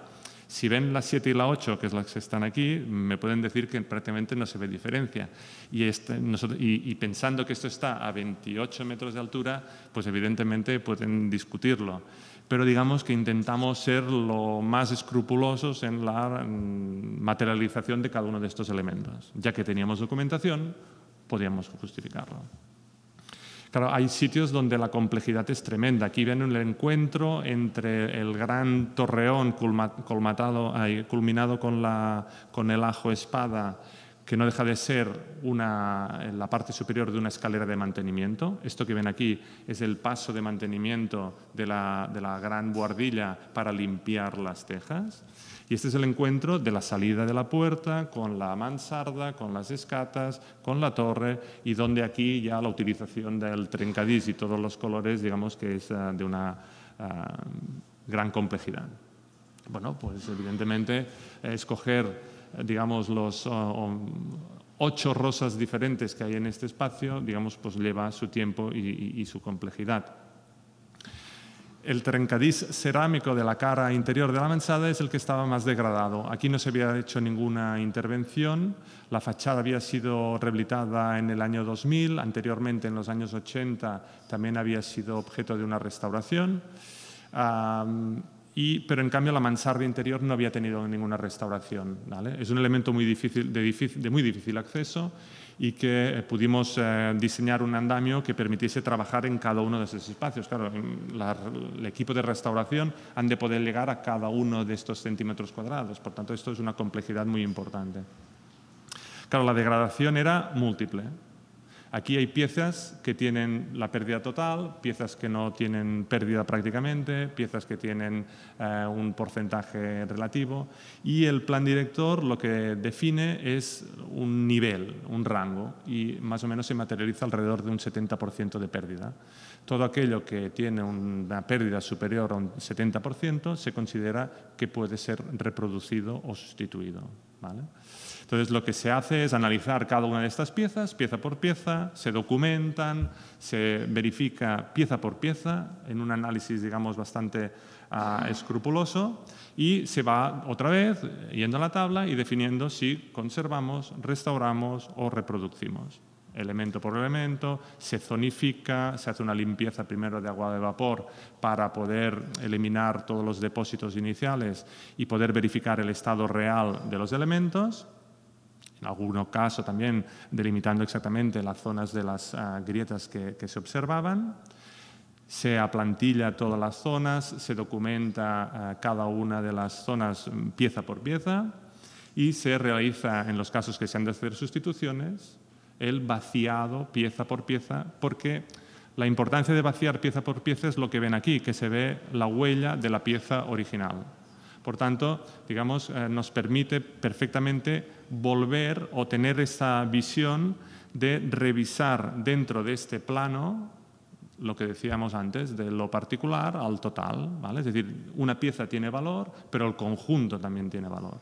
Si ven la siete y la ocho, que es las que están aquí, me pueden decir que prácticamente no se ve diferencia. Y, este, nosotros, y, y pensando que esto está a veintiocho metros de altura, pues evidentemente pueden discutirlo. Pero digamos que intentamos ser lo más escrupulosos en la materialización de cada uno de estos elementos. Ya que teníamos documentación, podíamos justificarlo. Claro, hay sitios donde la complejidad es tremenda. Aquí ven el encuentro entre el gran torreón colmatado, culminado con, la, con el ajo espada, que no deja de ser una, la parte superior de una escalera de mantenimiento. Esto que ven aquí es el paso de mantenimiento de la, de la gran buhardilla para limpiar las tejas. Y este es el encuentro de la salida de la puerta con la mansarda, con las escatas, con la torre, y donde aquí ya la utilización del trencadís y todos los colores, digamos que es uh, de una uh, gran complejidad. Bueno, pues evidentemente eh, escoger, digamos, los uh, ocho rosas diferentes que hay en este espacio, digamos, pues lleva su tiempo y, y, y su complejidad. El trencadís cerámico de la cara interior de la mansarda es el que estaba más degradado. Aquí no se había hecho ninguna intervención. La fachada había sido rehabilitada en el año dos mil. Anteriormente, en los años ochenta, también había sido objeto de una restauración. Um, y, pero, en cambio, la mansarda interior no había tenido ninguna restauración, ¿vale? Es un elemento muy difícil, de, difícil, de muy difícil acceso, y que eh, pudimos eh, diseñar un andamio que permitiese trabajar en cada uno de esos espacios. Claro, la, el equipo de restauración han de poder llegar a cada uno de estos centímetros cuadrados. Por tanto, esto es una complejidad muy importante. Claro, la degradación era múltiple. Aquí hay piezas que tienen la pérdida total, piezas que no tienen pérdida prácticamente, piezas que tienen eh, un porcentaje relativo, y el plan director lo que define es un nivel, un rango, y más o menos se materializa alrededor de un setenta por ciento de pérdida. Todo aquello que tiene una pérdida superior a un setenta por ciento se considera que puede ser reproducido o sustituido, ¿vale? Entonces, lo que se hace es analizar cada una de estas piezas, pieza por pieza, se documentan, se verifica pieza por pieza en un análisis, digamos, bastante uh, escrupuloso, y se va otra vez yendo a la tabla y definiendo si conservamos, restauramos o reproducimos. Elemento por elemento, se zonifica, se hace una limpieza primero de agua de vapor para poder eliminar todos los depósitos iniciales y poder verificar el estado real de los elementos. En algunos casos también delimitando exactamente las zonas de las uh, grietas que, que se observaban. Se aplantilla todas las zonas, se documenta uh, cada una de las zonas pieza por pieza, y se realiza, en los casos que se han de hacer sustituciones, el vaciado pieza por pieza, porque la importancia de vaciar pieza por pieza es lo que ven aquí, que se ve la huella de la pieza original. Por tanto, digamos, eh, nos permite perfectamente volver o tener esa visión de revisar dentro de este plano lo que decíamos antes, de lo particular al total, ¿vale? Es decir, una pieza tiene valor, pero el conjunto también tiene valor.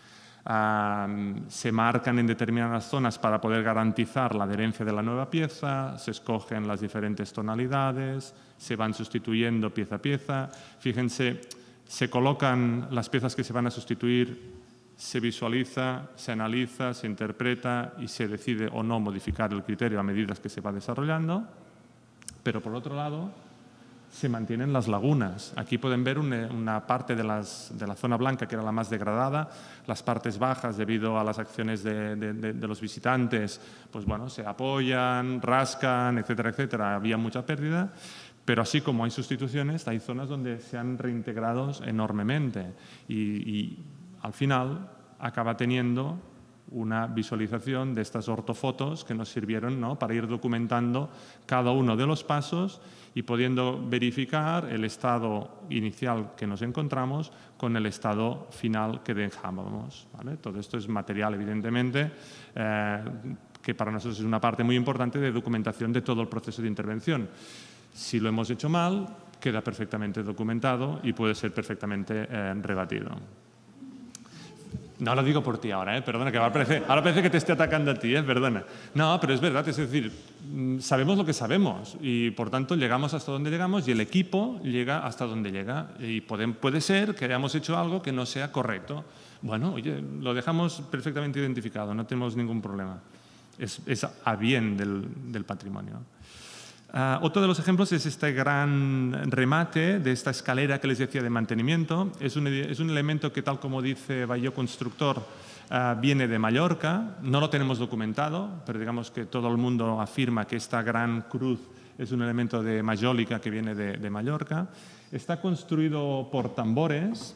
Um, se marcan en determinadas zonas para poder garantizar la adherencia de la nueva pieza, se escogen las diferentes tonalidades, se van sustituyendo pieza a pieza. Fíjense, se colocan las piezas que se van a sustituir, se visualiza, se analiza, se interpreta y se decide o no modificar el criterio a medida que se va desarrollando. Pero por otro lado, se mantienen las lagunas. Aquí pueden ver una, una parte de, las, de la zona blanca que era la más degradada. Las partes bajas, debido a las acciones de, de, de, de los visitantes, pues bueno, se apoyan, rascan, etcétera, etcétera. Había mucha pérdida. Pero así como hay sustituciones, hay zonas donde se han reintegrado enormemente, y, y al final acaba teniendo una visualización de estas ortofotos que nos sirvieron, ¿no?, para ir documentando cada uno de los pasos y pudiendo verificar el estado inicial que nos encontramos con el estado final que dejábamos, ¿vale? Todo esto es material, evidentemente, eh, que para nosotros es una parte muy importante de documentación de todo el proceso de intervención. Si lo hemos hecho mal, queda perfectamente documentado y puede ser perfectamente eh, rebatido. No lo digo por ti ahora, ¿eh? Perdona, que ahora parece, ahora parece que te esté atacando a ti, ¿eh? Perdona. No, pero es verdad, es decir, sabemos lo que sabemos y por tanto llegamos hasta donde llegamos y el equipo llega hasta donde llega. Y puede, puede ser que hayamos hecho algo que no sea correcto. Bueno, oye, lo dejamos perfectamente identificado, no tenemos ningún problema. Es, es a bien del, del patrimonio. Uh, otro de los ejemplos es este gran remate de esta escalera que les decía de mantenimiento. Es un, es un elemento que, tal como dice Bayo Constructor, uh, viene de Mallorca. No lo tenemos documentado, pero digamos que todo el mundo afirma que esta gran cruz es un elemento de mayólica que viene de, de Mallorca. Está construido por tambores.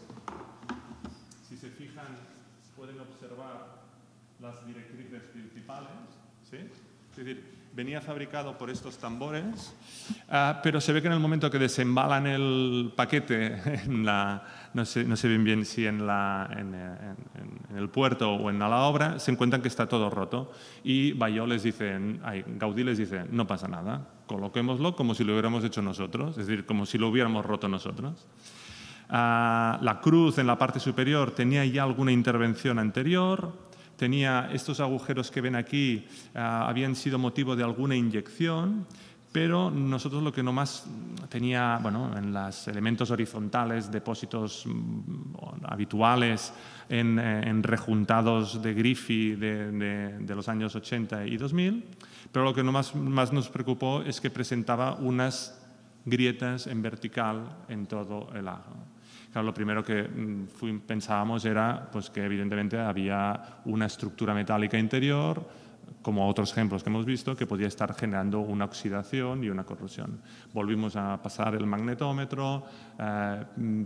Si se fijan, pueden observar las directrices principales. ¿Sí? Es decir, venía fabricado por estos tambores, uh, pero se ve que en el momento que desembalan el paquete, en la, no, sé, no sé bien, bien si en, la, en, en, en el puerto o en la obra, se encuentran que está todo roto. Y Bayo les dice, ay, Gaudí les dice, no pasa nada, coloquémoslo como si lo hubiéramos hecho nosotros, es decir, como si lo hubiéramos roto nosotros. Uh, la cruz en la parte superior tenía ya alguna intervención anterior. Tenía estos agujeros que ven aquí, uh, habían sido motivo de alguna inyección, pero nosotros lo que no más tenía, bueno, en los elementos horizontales, depósitos mm, habituales en, en rejuntados de Griffy de, de, de los años ochenta y dos mil, pero lo que no más, más nos preocupó es que presentaba unas grietas en vertical en todo el ajo. Claro, lo primero que fui, pensábamos era pues, que evidentemente había una estructura metálica interior, como otros ejemplos que hemos visto, que podía estar generando una oxidación y una corrosión. Volvimos a pasar el magnetómetro, eh,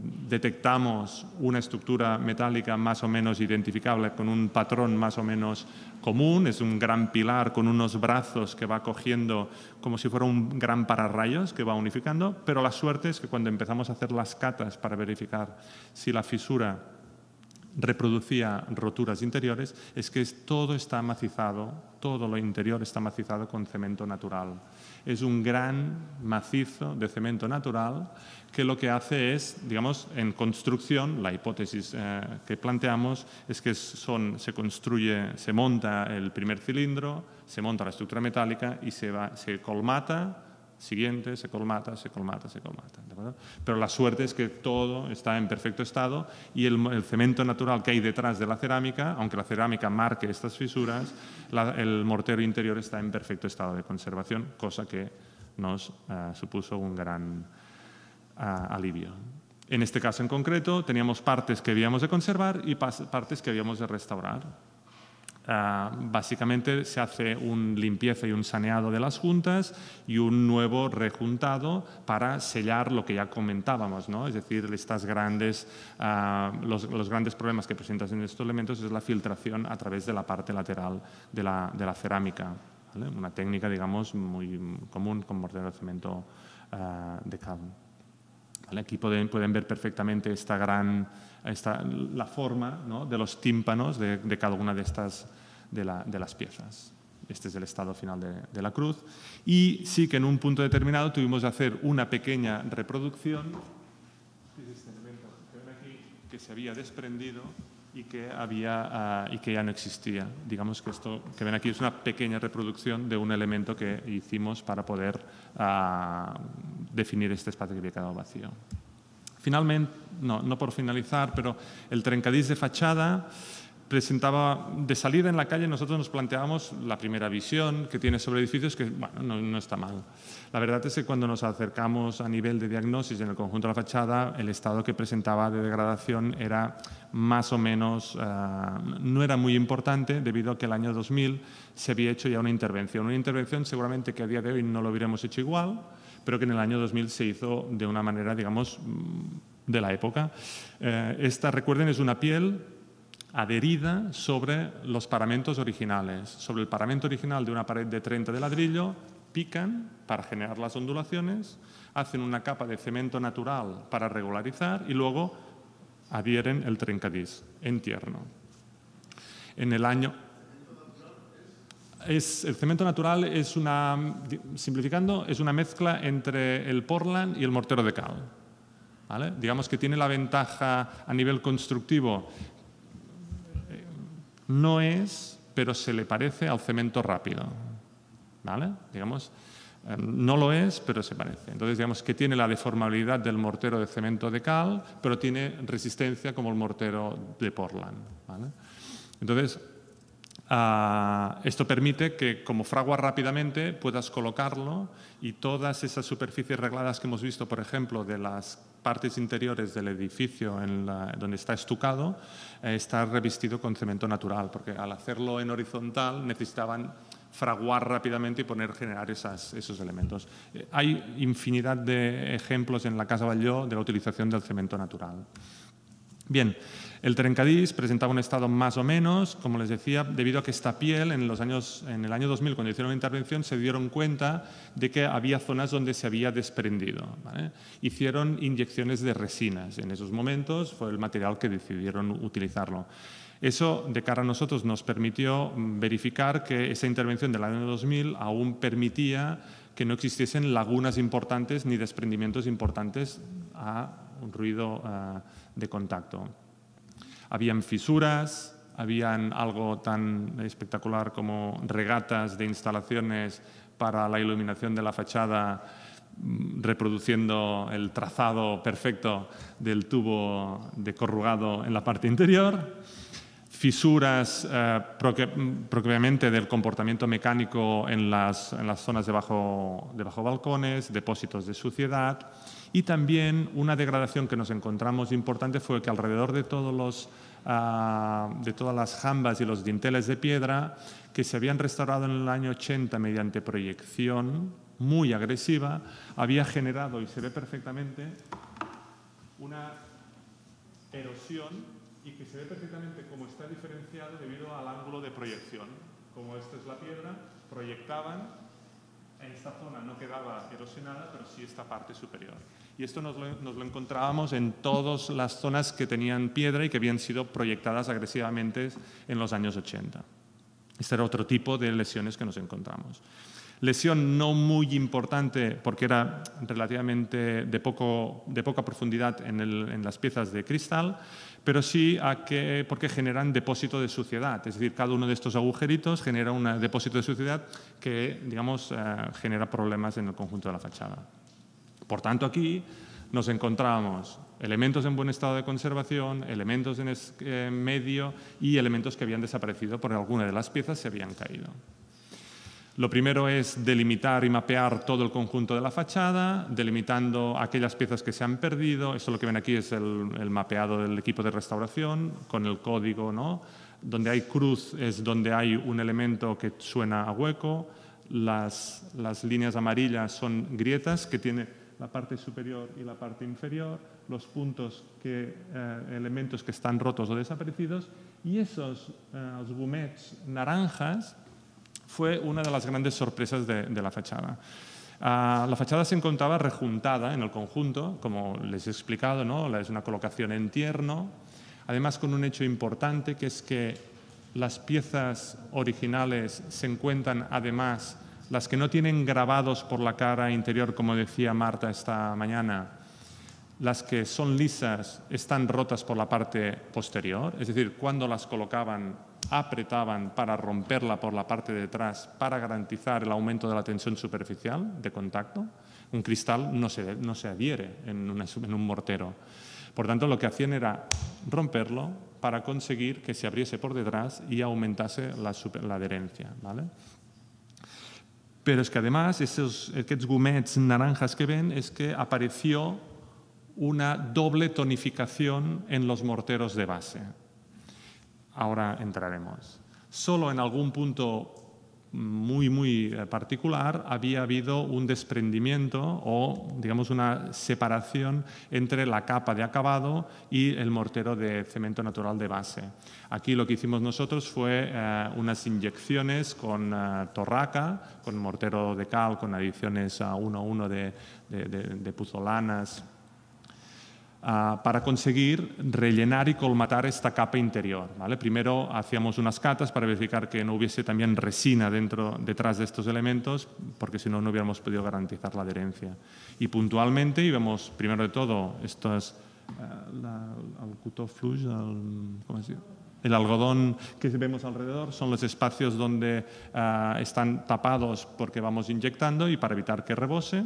detectamos una estructura metálica más o menos identificable con un patrón más o menos común, es un gran pilar con unos brazos que va cogiendo como si fuera un gran pararrayos que va unificando, pero la suerte es que cuando empezamos a hacer las catas para verificar si la fisura reproducía roturas interiores, es que todo está macizado, todo lo interior está macizado con cemento natural. Es un gran macizo de cemento natural que lo que hace es, digamos, en construcción, la hipótesis eh, que planteamos es que son, se construye, se monta el primer cilindro, se monta la estructura metálica y se, va, se colmata, siguiente, se colmata, se colmata, se colmata. ¿De acuerdo? Pero la suerte es que todo está en perfecto estado y el, el cemento natural que hay detrás de la cerámica, aunque la cerámica marque estas fisuras, la, el mortero interior está en perfecto estado de conservación, cosa que nos uh, supuso un gran uh, alivio. En este caso en concreto teníamos partes que habíamos de conservar y partes que habíamos de restaurar. Uh, básicamente se hace una limpieza y un saneado de las juntas y un nuevo rejuntado para sellar lo que ya comentábamos, ¿no? Es decir, estas grandes, uh, los, los grandes problemas que presentan en estos elementos es la filtración a través de la parte lateral de la, de la cerámica, ¿vale? Una técnica, digamos, muy común con mortero de cemento uh, de cal. ¿Vale? Aquí pueden, pueden ver perfectamente esta gran, esta, la forma, ¿no? de los tímpanos de, de cada una de estas de, la, de las piezas. Este es el estado final de, de la cruz. Y sí que en un punto determinado tuvimos que hacer una pequeña reproducción, que es este elemento que ven aquí, que se había desprendido y que, había, uh, y que ya no existía. Digamos que esto que ven aquí es una pequeña reproducción de un elemento que hicimos para poder uh, definir este espacio que había quedado vacío. Finalmente, no, no por finalizar, pero el trencadís de fachada presentaba, de salida en la calle, nosotros nos planteábamos la primera visión que tiene sobre edificios, que bueno, no, no está mal. La verdad es que cuando nos acercamos a nivel de diagnosis en el conjunto de la fachada, el estado que presentaba de degradación era más o menos, uh, no era muy importante, debido a que el año dos mil se había hecho ya una intervención. Una intervención seguramente que a día de hoy no lo hubiéramos hecho igual, pero que en el año dos mil se hizo de una manera, digamos, de la época. Eh, esta, recuerden, es una piel adherida sobre los paramentos originales. Sobre el paramento original de una pared de treinta de ladrillo, pican para generar las ondulaciones, hacen una capa de cemento natural para regularizar y luego adhieren el trencadís en tierno. En el año... Es, el cemento natural es una, simplificando, es una mezcla entre el Portland y el mortero de cal. ¿Vale? Digamos que tiene la ventaja a nivel constructivo. no es, pero se le parece al cemento rápido, ¿vale? Digamos, eh, no lo es, pero se parece. Entonces, digamos que tiene la deformabilidad del mortero de cemento de cal, pero tiene resistencia como el mortero de Portland, ¿vale? Entonces, Uh, esto permite que, como fragua rápidamente, puedas colocarlo y todas esas superficies regladas que hemos visto, por ejemplo, de las partes interiores del edificio en la, donde está estucado, eh, está revestido con cemento natural, porque al hacerlo en horizontal necesitaban fraguar rápidamente y poner, generar esas, esos elementos. Eh, hay infinidad de ejemplos en la Casa Batlló de la utilización del cemento natural. Bien, el trencadís presentaba un estado más o menos, como les decía, debido a que esta piel, en, los años, en el año dos mil, cuando hicieron la intervención, se dieron cuenta de que había zonas donde se había desprendido, ¿vale? Hicieron inyecciones de resinas. En esos momentos fue el material que decidieron utilizarlo. Eso, de cara a nosotros, nos permitió verificar que esa intervención del año dos mil aún permitía que no existiesen lagunas importantes ni desprendimientos importantes a un ruido uh, de contacto. Habían fisuras, habían algo tan espectacular como regatas de instalaciones para la iluminación de la fachada, reproduciendo el trazado perfecto del tubo de corrugado en la parte interior. Fisuras eh, propiamente del comportamiento mecánico en las, en las zonas debajo, debajo balcones, depósitos de suciedad. Y también una degradación que nos encontramos importante fue que alrededor de, todos los, uh, de todas las jambas y los dinteles de piedra que se habían restaurado en el año ochenta mediante proyección muy agresiva, había generado, y se ve perfectamente, una erosión y que se ve perfectamente cómo está diferenciado debido al ángulo de proyección. Como esta es la piedra, proyectaban. Esta zona no quedaba erosionada, pero sí esta parte superior. Y esto nos lo, nos lo encontrábamos en todas las zonas que tenían piedra y que habían sido proyectadas agresivamente en los años ochenta. Este era otro tipo de lesiones que nos encontramos. Lesión no muy importante porque era relativamente de, poco, de poca profundidad en, el, en las piezas de cristal, pero sí a que, porque generan depósito de suciedad. Es decir, cada uno de estos agujeritos genera un depósito de suciedad que, digamos, eh, genera problemas en el conjunto de la fachada. Por tanto, aquí nos encontramos elementos en buen estado de conservación, elementos en es, eh, medio y elementos que habían desaparecido porque alguna de las piezas se habían caído. Lo primero es delimitar y mapear todo el conjunto de la fachada, delimitando aquellas piezas que se han perdido. Esto lo que ven aquí es el, el mapeado del equipo de restauración con el código, ¿no? Donde hay cruz es donde hay un elemento que suena a hueco. Las, las líneas amarillas son grietas que tiene la parte superior y la parte inferior, los puntos, que, eh, elementos que están rotos o desaparecidos, y esos eh, els gomets naranjas fue una de las grandes sorpresas de, de la fachada. Uh, la fachada se encontraba rejuntada en el conjunto, como les he explicado, ¿no? Es una colocación en tierno, además con un hecho importante que es que las piezas originales se encuentran además, las que no tienen grabados por la cara interior, como decía Marta esta mañana, las que son lisas están rotas por la parte posterior, es decir, cuando las colocaban apretaban para romperla por la parte de atrás para garantizar el aumento de la tensión superficial de contacto. Un cristal no se, no se adhiere en, una, en un mortero. Por tanto, lo que hacían era romperlo para conseguir que se abriese por detrás y aumentase la, super, la adherencia, ¿vale? Pero es que además, esos, aquests gomets naranjas que ven, es que apareció una doble tonificación en los morteros de base. Ahora entraremos. Solo en algún punto muy, muy particular había habido un desprendimiento o, digamos, una separación entre la capa de acabado y el mortero de cemento natural de base. Aquí lo que hicimos nosotros fue eh, unas inyecciones con eh, torraca, con mortero de cal, con adiciones a uno a uno de, de, de, de puzolanas, Uh, para conseguir rellenar y colmatar esta capa interior, ¿vale? Primero hacíamos unas catas para verificar que no hubiese también resina dentro, detrás de estos elementos, porque si no, no hubiéramos podido garantizar la adherencia. Y puntualmente íbamos, primero de todo, estos, uh, la, el cotó fluix, el, ¿cómo es? El algodón que vemos alrededor son los espacios donde uh, están tapados porque vamos inyectando y para evitar que rebose.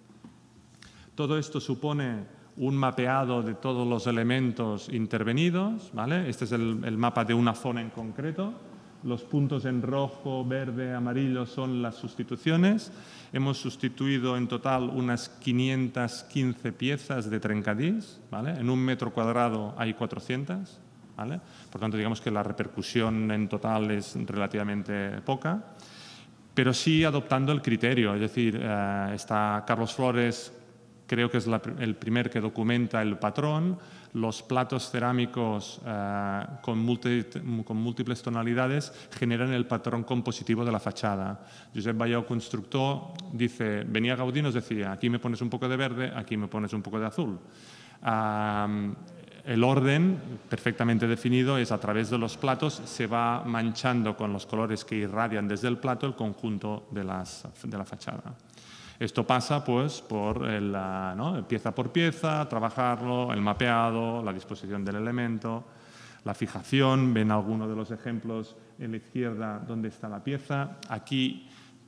Todo esto supone un mapeado de todos los elementos intervenidos, ¿vale? Este es el, el mapa de una zona en concreto. Los puntos en rojo, verde, amarillo son las sustituciones. Hemos sustituido en total unas quinientas quince piezas de trencadís, ¿vale? En un metro cuadrado hay cuatrocientas, ¿vale? Por tanto, digamos que la repercusión en total es relativamente poca, pero sí adoptando el criterio. Es decir, eh, está Carlos Flores, creo que es la, el primer que documenta el patrón. Los platos cerámicos eh, con, multi, con múltiples tonalidades generan el patrón compositivo de la fachada. Josep Valló, constructor, dice, venía Gaudí y nos decía, aquí me pones un poco de verde, aquí me pones un poco de azul. Um, el orden perfectamente definido es a través de los platos, se va manchando con los colores que irradian desde el plato el conjunto de, las, de la fachada. Esto pasa pues, por el, ¿no? pieza por pieza, trabajarlo, el mapeado, la disposición del elemento, la fijación. Ven algunos de los ejemplos en la izquierda donde está la pieza. Aquí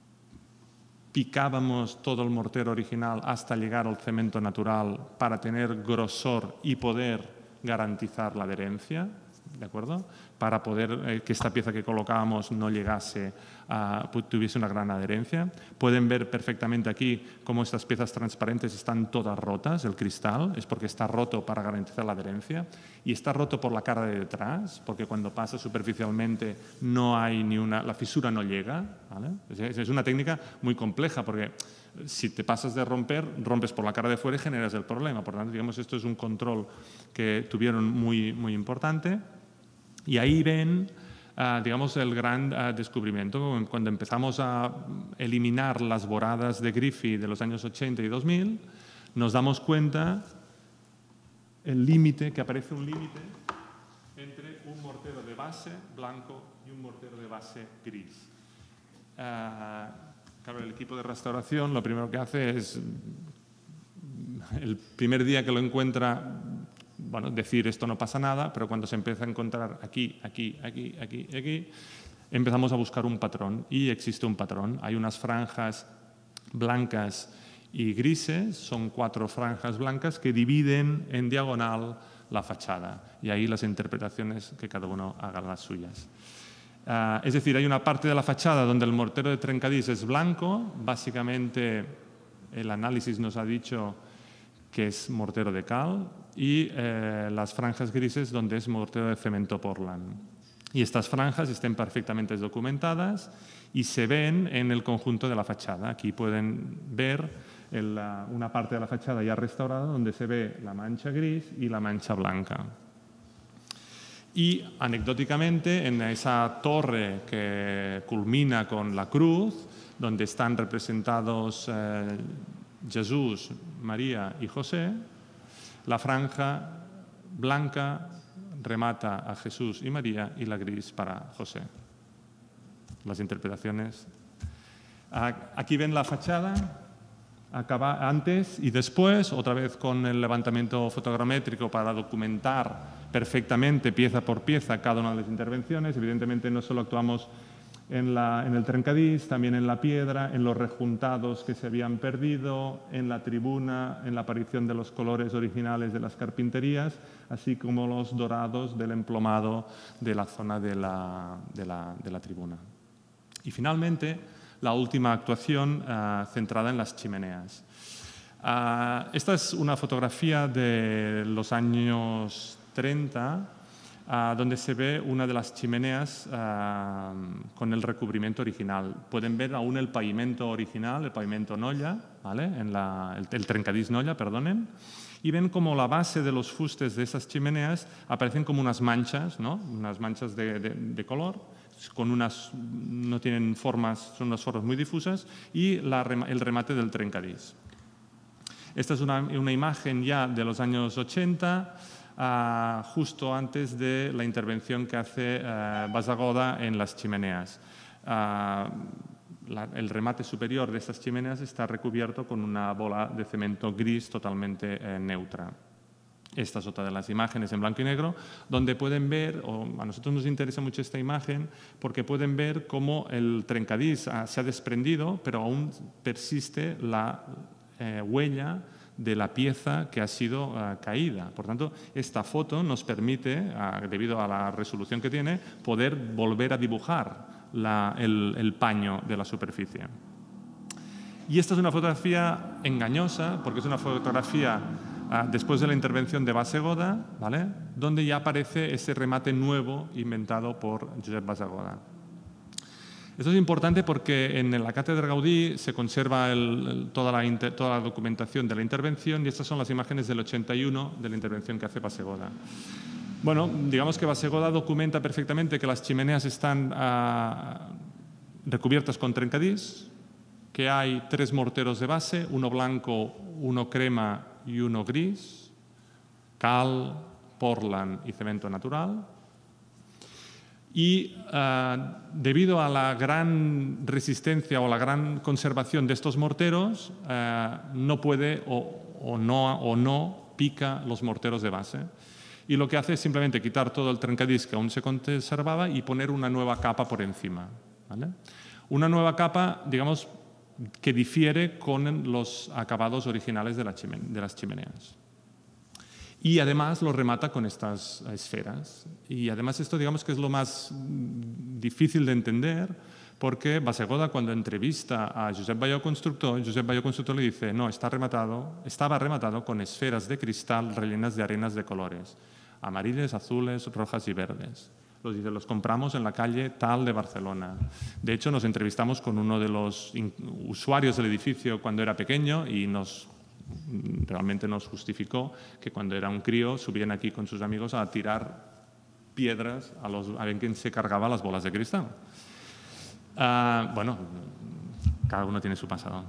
picábamos todo el mortero original hasta llegar al cemento natural para tener grosor y poder garantizar la adherencia, ¿de acuerdo? Para poder eh, que esta pieza que colocábamos no llegase a, tuviese una gran adherencia. Pueden ver perfectamente aquí cómo estas piezas transparentes están todas rotas, el cristal, es porque está roto para garantizar la adherencia, y está roto por la cara de detrás, porque cuando pasa superficialmente no hay ni una, la fisura no llega, ¿vale? Es, es una técnica muy compleja, porque si te pasas de romper, rompes por la cara de fuera y generas el problema. Por tanto, digamos, esto es un control que tuvieron muy, muy importante. Y ahí ven, uh, digamos, el gran uh, descubrimiento. Cuando empezamos a eliminar las boradas de Griffith de los años ochenta y dos mil, nos damos cuenta el límite, que aparece un límite entre un mortero de base blanco y un mortero de base gris. Uh, claro, el equipo de restauración lo primero que hace es, el primer día que lo encuentra, bueno, decir esto no pasa nada, pero cuando se empieza a encontrar aquí, aquí, aquí, aquí, aquí, empezamos a buscar un patrón, y existe un patrón. Hay unas franjas blancas y grises, son cuatro franjas blancas que dividen en diagonal la fachada, y ahí las interpretaciones que cada uno haga las suyas. Uh, es decir, hay una parte de la fachada donde el mortero de trencadís es blanco, básicamente el análisis nos ha dicho que es mortero de cal, y eh, las franjas grises donde es mortero de cemento Portland. Y estas franjas están perfectamente documentadas y se ven en el conjunto de la fachada. Aquí pueden ver el, uh, una parte de la fachada ya restaurada donde se ve la mancha gris y la mancha blanca. Y anecdóticamente, en esa torre que culmina con la cruz, donde están representados eh, Jesús, María y José, la franja blanca remata a Jesús y María y la gris para José. Las interpretaciones. Aquí ven la fachada acaba antes y después, otra vez con el levantamiento fotogramétrico para documentar perfectamente, pieza por pieza, cada una de las intervenciones. Evidentemente no solo actuamos en, la, en el trencadís, también en la piedra, en los rejuntados que se habían perdido, en la tribuna, en la aparición de los colores originales de las carpinterías, así como los dorados del emplomado de la zona de la, de la, de la tribuna. Y finalmente, la última actuación uh, centrada en las chimeneas. Uh, esta es una fotografía de los años treinta, uh, donde se ve una de las chimeneas uh, con el recubrimiento original. Pueden ver aún el pavimento original, el pavimento Nolla, ¿vale? En la, el, el trencadís Nolla, perdonen, y ven como la base de los fustes de esas chimeneas aparecen como unas manchas, ¿no? Unas manchas de, de, de color, con unas, no tienen formas, son unas formas muy difusas, y la, el remate del trencadís. Esta es una, una imagen ya de los años ochenta, uh, justo antes de la intervención que hace uh, Bassegoda en las chimeneas. Uh, la, el remate superior de estas chimeneas está recubierto con una bola de cemento gris totalmente eh, neutra. Esta es otra de las imágenes en blanco y negro, donde pueden ver, o a nosotros nos interesa mucho esta imagen, porque pueden ver cómo el trencadís ah, se ha desprendido, pero aún persiste la eh, huella de la pieza que ha sido uh, caída. Por tanto, esta foto nos permite, uh, debido a la resolución que tiene, poder volver a dibujar la, el, el paño de la superficie. Y esta es una fotografía engañosa, porque es una fotografía uh, después de la intervención de Bassegoda, ¿vale?, donde ya aparece ese remate nuevo inventado por Josep Bassegoda. Esto es importante porque en la Cátedra Gaudí se conserva el, el, toda, la inter, toda la documentación de la intervención, y estas son las imágenes del ochenta y uno de la intervención que hace Bassegoda. Bueno, digamos que Bassegoda documenta perfectamente que las chimeneas están uh, recubiertas con trencadís, que hay tres morteros de base, uno blanco, uno crema y uno gris, cal, portland y cemento natural. Y uh, debido a la gran resistencia o la gran conservación de estos morteros, uh, no puede o, o, no, o no pica los morteros de base. Y lo que hace es simplemente quitar todo el trencadís que aún se conservaba y poner una nueva capa por encima, ¿vale? Una nueva capa, digamos, que difiere con los acabados originales de, la chimene- de las chimeneas. Y además lo remata con estas esferas. Y además esto, digamos, que es lo más difícil de entender, porque Bassegoda, cuando entrevista a Josep Bayó Constructor, Josep Bayó Constructor le dice, no, está rematado, estaba rematado con esferas de cristal rellenas de arenas de colores, amarillas, azules, rojas y verdes. Los, dice, los compramos en la calle tal de Barcelona. De hecho, nos entrevistamos con uno de los usuarios del edificio cuando era pequeño y nos realmente nos justificó que cuando era un crío subían aquí con sus amigos a tirar piedras a, los, a ver quién se cargaba las bolas de cristal. Uh, bueno, cada uno tiene su pasado.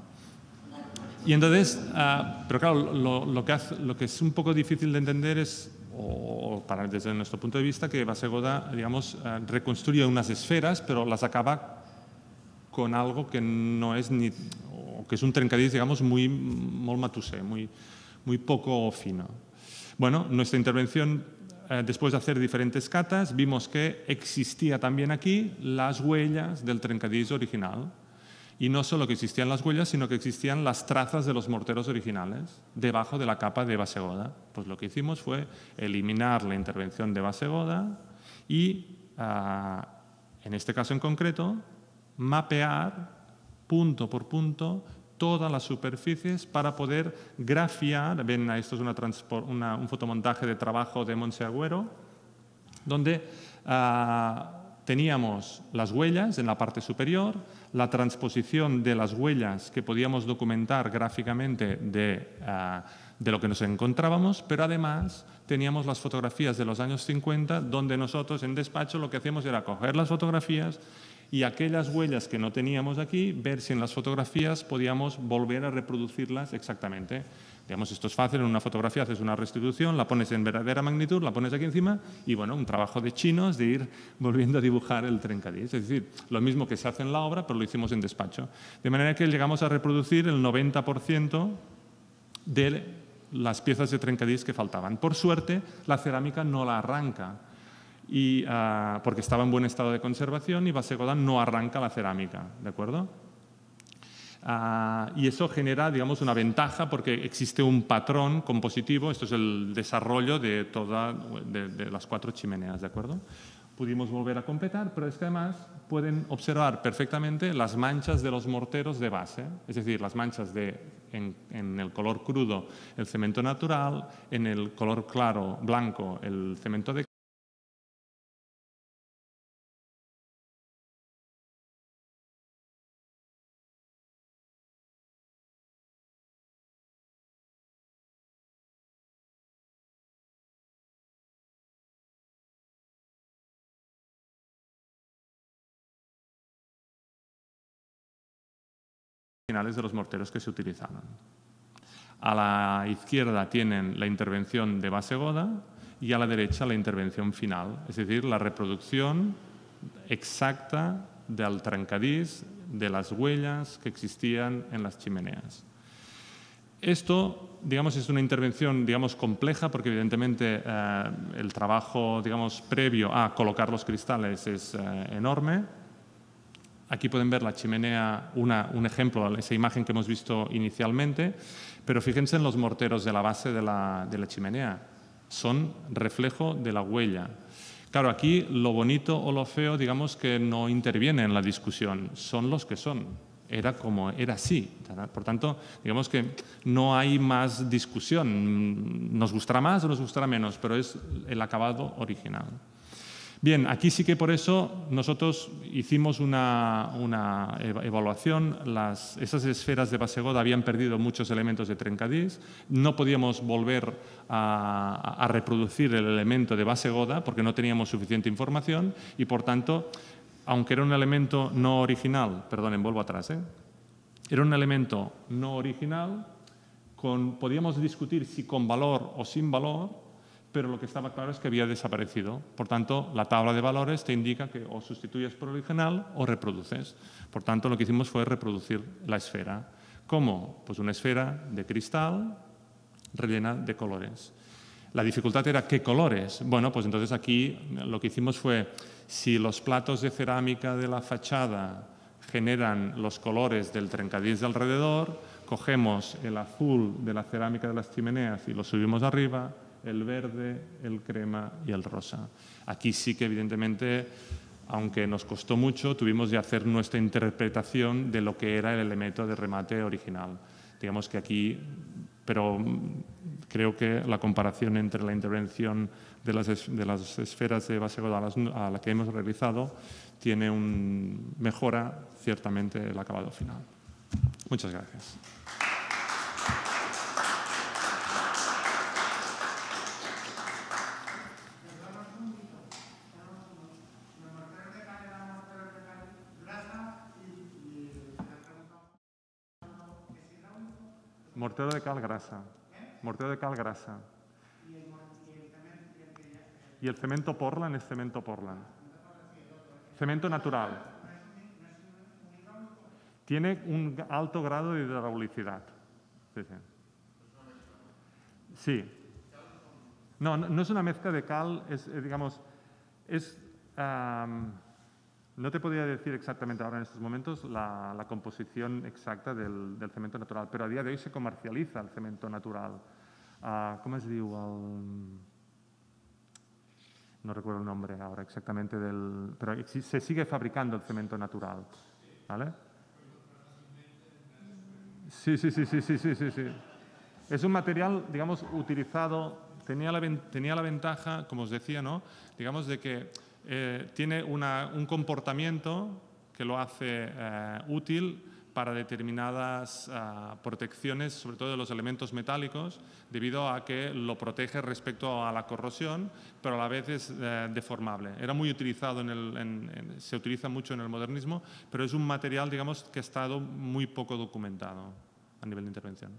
Y entonces, uh, pero claro, lo, lo, que hace, lo que es un poco difícil de entender es, o para, desde nuestro punto de vista, que Bassegoda, digamos, uh, reconstruye unas esferas, pero las acaba con algo que no es ni... que es un trencadís, digamos, muy molt matusser, muy, muy poco fino. Bueno, nuestra intervención, eh, después de hacer diferentes catas, vimos que existía también aquí las huellas del trencadís original. Y no solo que existían las huellas, sino que existían las trazas de los morteros originales debajo de la capa de Bassegoda. Pues lo que hicimos fue eliminar la intervención de Bassegoda y, uh, en este caso en concreto, mapear punto por punto todas las superficies para poder grafiar. Ven, esto es una una, un fotomontaje de trabajo de Montse Agüero, donde uh, teníamos las huellas en la parte superior, la transposición de las huellas que podíamos documentar gráficamente de, uh, de lo que nos encontrábamos, pero además teníamos las fotografías de los años cincuenta, donde nosotros en despacho lo que hacíamos era coger las fotografías y aquellas huellas que no teníamos aquí, ver si en las fotografías podíamos volver a reproducirlas exactamente. Digamos, esto es fácil, en una fotografía haces una restitución, la pones en verdadera magnitud, la pones aquí encima y, bueno, un trabajo de chinos de ir volviendo a dibujar el trencadís. Es decir, lo mismo que se hace en la obra, pero lo hicimos en despacho. De manera que llegamos a reproducir el noventa por ciento de las piezas de trencadís que faltaban. Por suerte, la cerámica no la arranca. Y, uh, porque estaba en buen estado de conservación y Bassegoda no arranca la cerámica, ¿de acuerdo? Uh, y eso genera, digamos, una ventaja porque existe un patrón compositivo. Esto es el desarrollo de todas de, de las cuatro chimeneas, ¿de acuerdo? Pudimos volver a completar, pero es que además pueden observar perfectamente las manchas de los morteros de base, es decir, las manchas de, en, en el color crudo el cemento natural, en el color claro, blanco, el cemento de de los morteros que se utilizaron. A la izquierda tienen la intervención de Bassegoda y a la derecha la intervención final, es decir, la reproducción exacta del trencadís, de las huellas que existían en las chimeneas. Esto, digamos, es una intervención, digamos, compleja porque evidentemente eh, el trabajo, digamos, previo a colocar los cristales es eh, enorme. Aquí pueden ver la chimenea, una, un ejemplo, esa imagen que hemos visto inicialmente, pero fíjense en los morteros de la base de la, de la chimenea. Son reflejo de la huella. Claro, aquí lo bonito o lo feo, digamos, que no interviene en la discusión, son los que son. Era como era así. Por tanto, digamos que no hay más discusión. Nos gustará más o nos gustará menos, pero es el acabado original. Bien, aquí sí que por eso nosotros hicimos una, una evaluación. Las, esas esferas de Bassegoda habían perdido muchos elementos de trencadís. No podíamos volver a, a reproducir el elemento de Bassegoda porque no teníamos suficiente información y, por tanto, aunque era un elemento no original, perdonen, vuelvo atrás, ¿eh? Era un elemento no original, con, podíamos discutir si con valor o sin valor, pero lo que estaba claro es que había desaparecido. Por tanto, la tabla de valores te indica que o sustituyes por original o reproduces. Por tanto, lo que hicimos fue reproducir la esfera. ¿Cómo? Pues una esfera de cristal rellena de colores. La dificultad era ¿qué colores? Bueno, pues entonces aquí lo que hicimos fue, si los platos de cerámica de la fachada generan los colores del trencadís de alrededor, cogemos el azul de la cerámica de las chimeneas y lo subimos arriba, el verde, el crema y el rosa. Aquí sí que evidentemente, aunque nos costó mucho, tuvimos que hacer nuestra interpretación de lo que era el elemento de remate original. Digamos que aquí, pero creo que la comparación entre la intervención de las, de las esferas de Bassegoda a, a la que hemos realizado tiene un, mejora ciertamente el acabado final. Muchas gracias. Mortero de cal grasa. Mortero de cal grasa. Y el cemento Portland es cemento Portland. Cemento natural. Tiene un alto grado de hidraulicidad. Sí, sí. Sí. No, no es una mezcla de cal, es, digamos, es... Um, no te podría decir exactamente ahora en estos momentos la, la composición exacta del, del cemento natural, pero a día de hoy se comercializa el cemento natural. Uh, ¿Cómo es diu? El, no recuerdo el nombre ahora exactamente del... Pero se sigue fabricando el cemento natural. ¿Vale? Sí, sí, sí, sí, sí, sí, sí, sí. Es un material, digamos, utilizado, tenía la, tenía la ventaja, como os decía, ¿no? Digamos, de que eh, tiene una, un comportamiento que lo hace eh, útil para determinadas uh, protecciones, sobre todo de los elementos metálicos, debido a que lo protege respecto a la corrosión, pero a la vez es eh, deformable. Era muy utilizado, en el, en, en, se utiliza mucho en el modernismo, pero es un material, digamos, que ha estado muy poco documentado a nivel de intervención.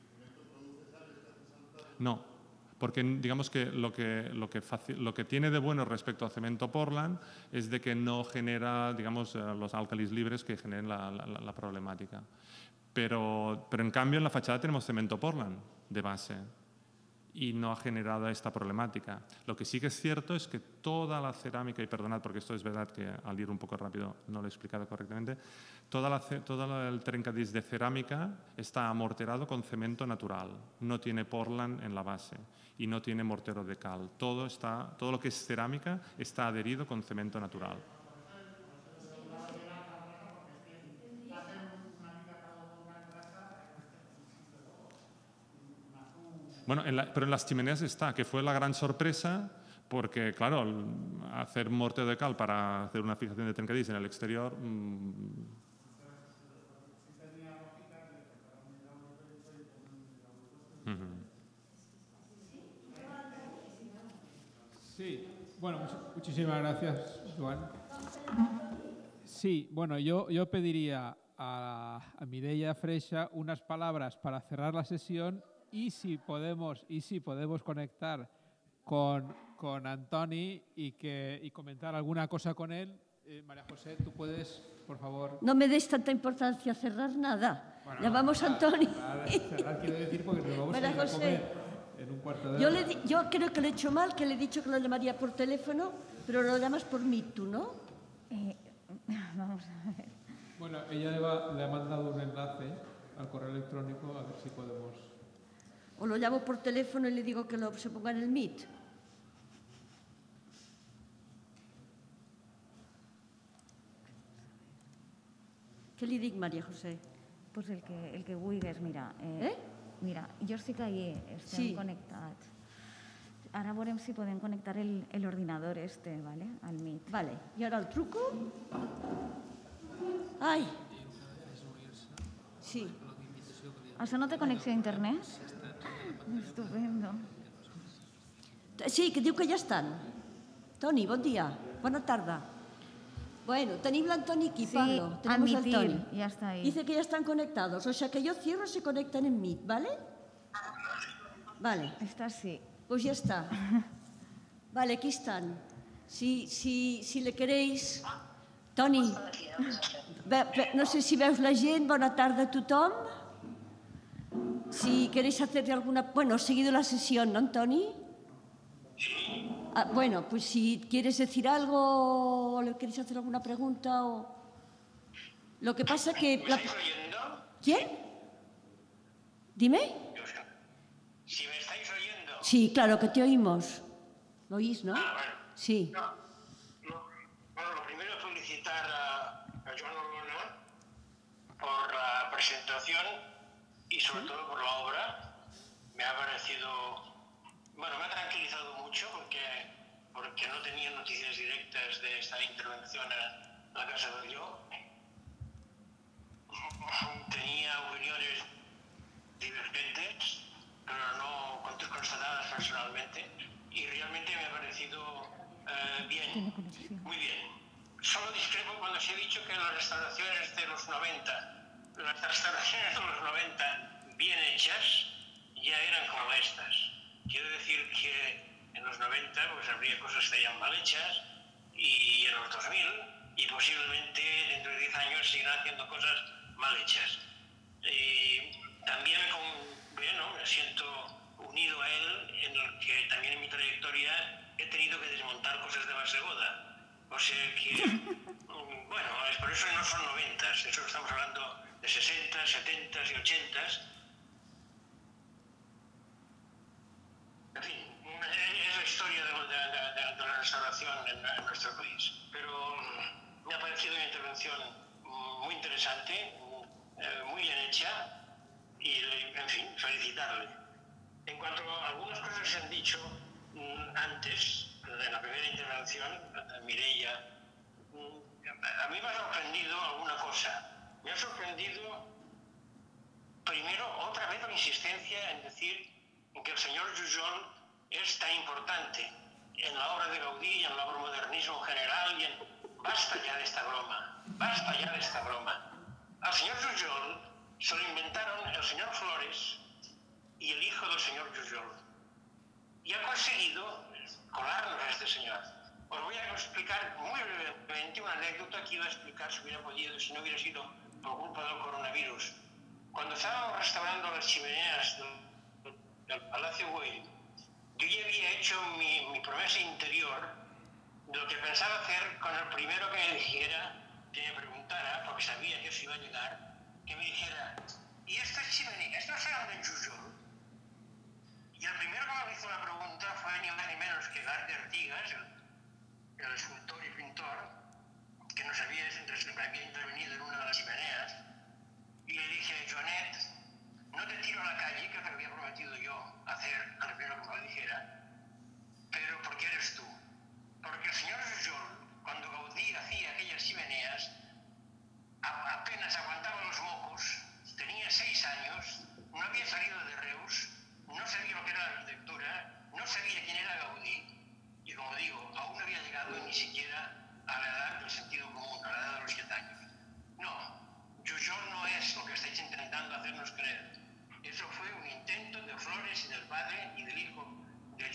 No, porque digamos que lo que, lo que, lo que tiene de bueno respecto al cemento Portland es de que no genera, digamos, los álcalis libres que generen la, la, la problemática. Pero, pero en cambio en la fachada tenemos cemento Portland de base y no ha generado esta problemática. Lo que sí que es cierto es que toda la cerámica, y perdonad porque esto es verdad que al ir un poco rápido no lo he explicado correctamente, toda la, todo el trencadís de cerámica está amorterado con cemento natural, no tiene Portland en la base y no tiene mortero de cal. Todo, está, todo lo que es cerámica está adherido con cemento natural. Bueno, en la, pero en las chimeneas está, que fue la gran sorpresa, porque, claro, hacer mortero de cal para hacer una fijación de trencadís en el exterior... Mmm, Sí, bueno, muchísimas gracias, Joan. Sí, bueno, yo, yo pediría a, a Mireia Freixa unas palabras para cerrar la sesión y si podemos, y si podemos conectar con, con Antoni y, que, y comentar alguna cosa con él, Eh, María José, tú puedes, por favor... No me des tanta importancia a cerrar nada. Bueno, Llamamos a Antonio. Cerrar, cerrar quiero decir porque nos vamos María a ir a José, comer en un cuarto de yo, hora. le di- yo creo que le he hecho mal, que le he dicho que lo llamaría por teléfono, pero lo llamas por Meet, ¿tú, no? Eh, vamos a ver. Bueno, ella le, va- le ha mandado un enlace al correo electrónico, a ver si podemos... O lo llamo por teléfono y le digo que lo, se ponga en el Meet. Què li dic, María José? Pues el que, el que vulguis, mira. Eh? Mira, jo estic allí, estem Sí. connectats. Ara veurem si podem connectar el, el ordinador este, ¿vale? Al Meet. Vale, i ara el truco? Ai! Sí. Això no té connexió a internet? Estupendo. Sí, que diu que ja estan. Toni, bon dia. Bona tarda. Bueno, tenim l'Antoni aquí, Sí, Pablo. Tenemos al admitir, Toni. ya está ahí. Dice que ya están conectados. O sea que yo cierro, se conectan en Meet, ¿vale? Vale, Està así. pues ya está. Vale, aquí están. Si, si, si le queréis... Toni, ve, ve, no sé si veus la gent. Bona tarda a tothom. Si queréis hacerle alguna... Bueno, has seguido la sesión, ¿no, Antoni? Sí. Ah, bueno, pues si quieres decir algo o le queréis hacer alguna pregunta o... Lo que pasa que... ¿Me la- estáis oyendo? ¿Quién? Dime. Si me estáis oyendo. Sí, claro que te oímos. ¿Lo oís, no? Ah, bueno. Sí. No, no. Bueno, lo primero es felicitar a, a Joan Olona por la presentación y sobre todo por la obra. Me ha parecido... Bueno, me ha tranquilizado mucho porque, porque no tenía noticias directas de esta intervención en la Casa del Yo. Tenía opiniones divergentes, pero no constatadas personalmente, y realmente me ha parecido eh, bien, muy bien. Solo discrepo cuando se ha dicho que las restauraciones de los noventa, las restauraciones de los noventa bien hechas, ya eran como estas. Quiero decir que en los noventa pues habría cosas que estarían mal hechas, y en los dos mil, y posiblemente dentro de diez años seguirán haciendo cosas mal hechas. Y también me, con- bueno, me siento unido a él en el que también en mi trayectoria he tenido que desmontar cosas de Basegoda. O sea que, mm, bueno, es por eso no son noventas, eso estamos hablando de sesentas, setentas y ochentas. En fin, es la historia de, de- de- de la restauración en, en nuestro país. Pero mm, me ha parecido una intervención mm, muy interesante, mm, eh, muy bien hecha, y, en fin, felicitarle. En cuanto a algunas cosas que se han dicho mm, antes, en la primera intervención, de Mireia, mm, a mí me ha sorprendido alguna cosa. Me ha sorprendido, primero, otra vez la insistencia en decir que el señor Jujol es tan importante en la obra de Gaudí y en la obra modernismo en general. Y en... Basta ya de esta broma, basta ya de esta broma. Al señor Jujol se lo inventaron el señor Flores y el hijo del señor Jujol. Y ha conseguido colarnos a este señor. Os voy a explicar muy brevemente una anécdota que iba a explicar si hubiera podido, si no hubiera sido por culpa del coronavirus. Cuando estábamos restaurando las chimeneas del, del Palacio Güell, yo ya había hecho mi, mi promesa interior de lo que pensaba hacer con el primero que me dijera, que me preguntara, porque sabía que eso iba a llegar, que me dijera, ¿y estas chimeneas no serán de Jujol? Y el primero que me hizo la pregunta fue ni más ni menos que Garde Artigas, el, el escultor y pintor, que nos había, había intervenido en una de las chimeneas. Y le dije, Joanet, no te tiro a la calle, que es lo que había prometido yo hacer al primero que me lo dijera, pero ¿por qué eres tú? Porque el señor Jujol, cuando Gaudí hacía aquellas chimeneas, a- apenas aguantaba los mocos, tenía seis años, no había salido de Reus, no sabía lo que era la arquitectura, no sabía quién era Gaudí, y como digo, aún no había llegado ni siquiera a la edad del sentido común, a la edad de los siete años. No, Jujol no es lo que estáis intentando hacernos creer. Eso fue un intento de Flores y del padre y del hijo de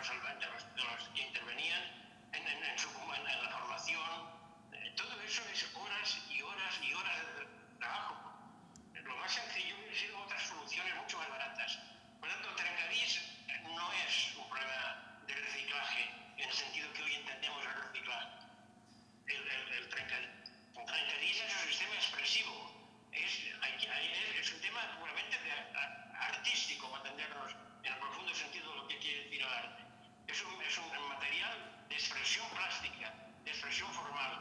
los, de los, de los que intervenían en, en, en, su, en, en la formación. Eh, todo eso es horas y horas y horas de trabajo. Lo más sencillo hubiera sido otras soluciones mucho más baratas. Por lo tanto, el trencadís no es un problema de reciclaje en el sentido que hoy entendemos el reciclaje. El, el, el trencadís, el trencadís es un sistema expresivo. Es, hay, hay, es un tema puramente de, a, artístico, para entendernos en el profundo sentido de lo que quiere decir el arte. Es un, es un material de expresión plástica, de expresión formal,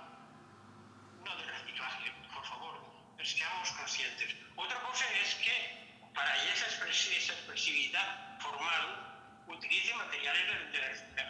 no de reciclaje, por favor, seamos conscientes. Otra cosa es que para esa, expres esa expresividad formal utilice materiales de, de, de,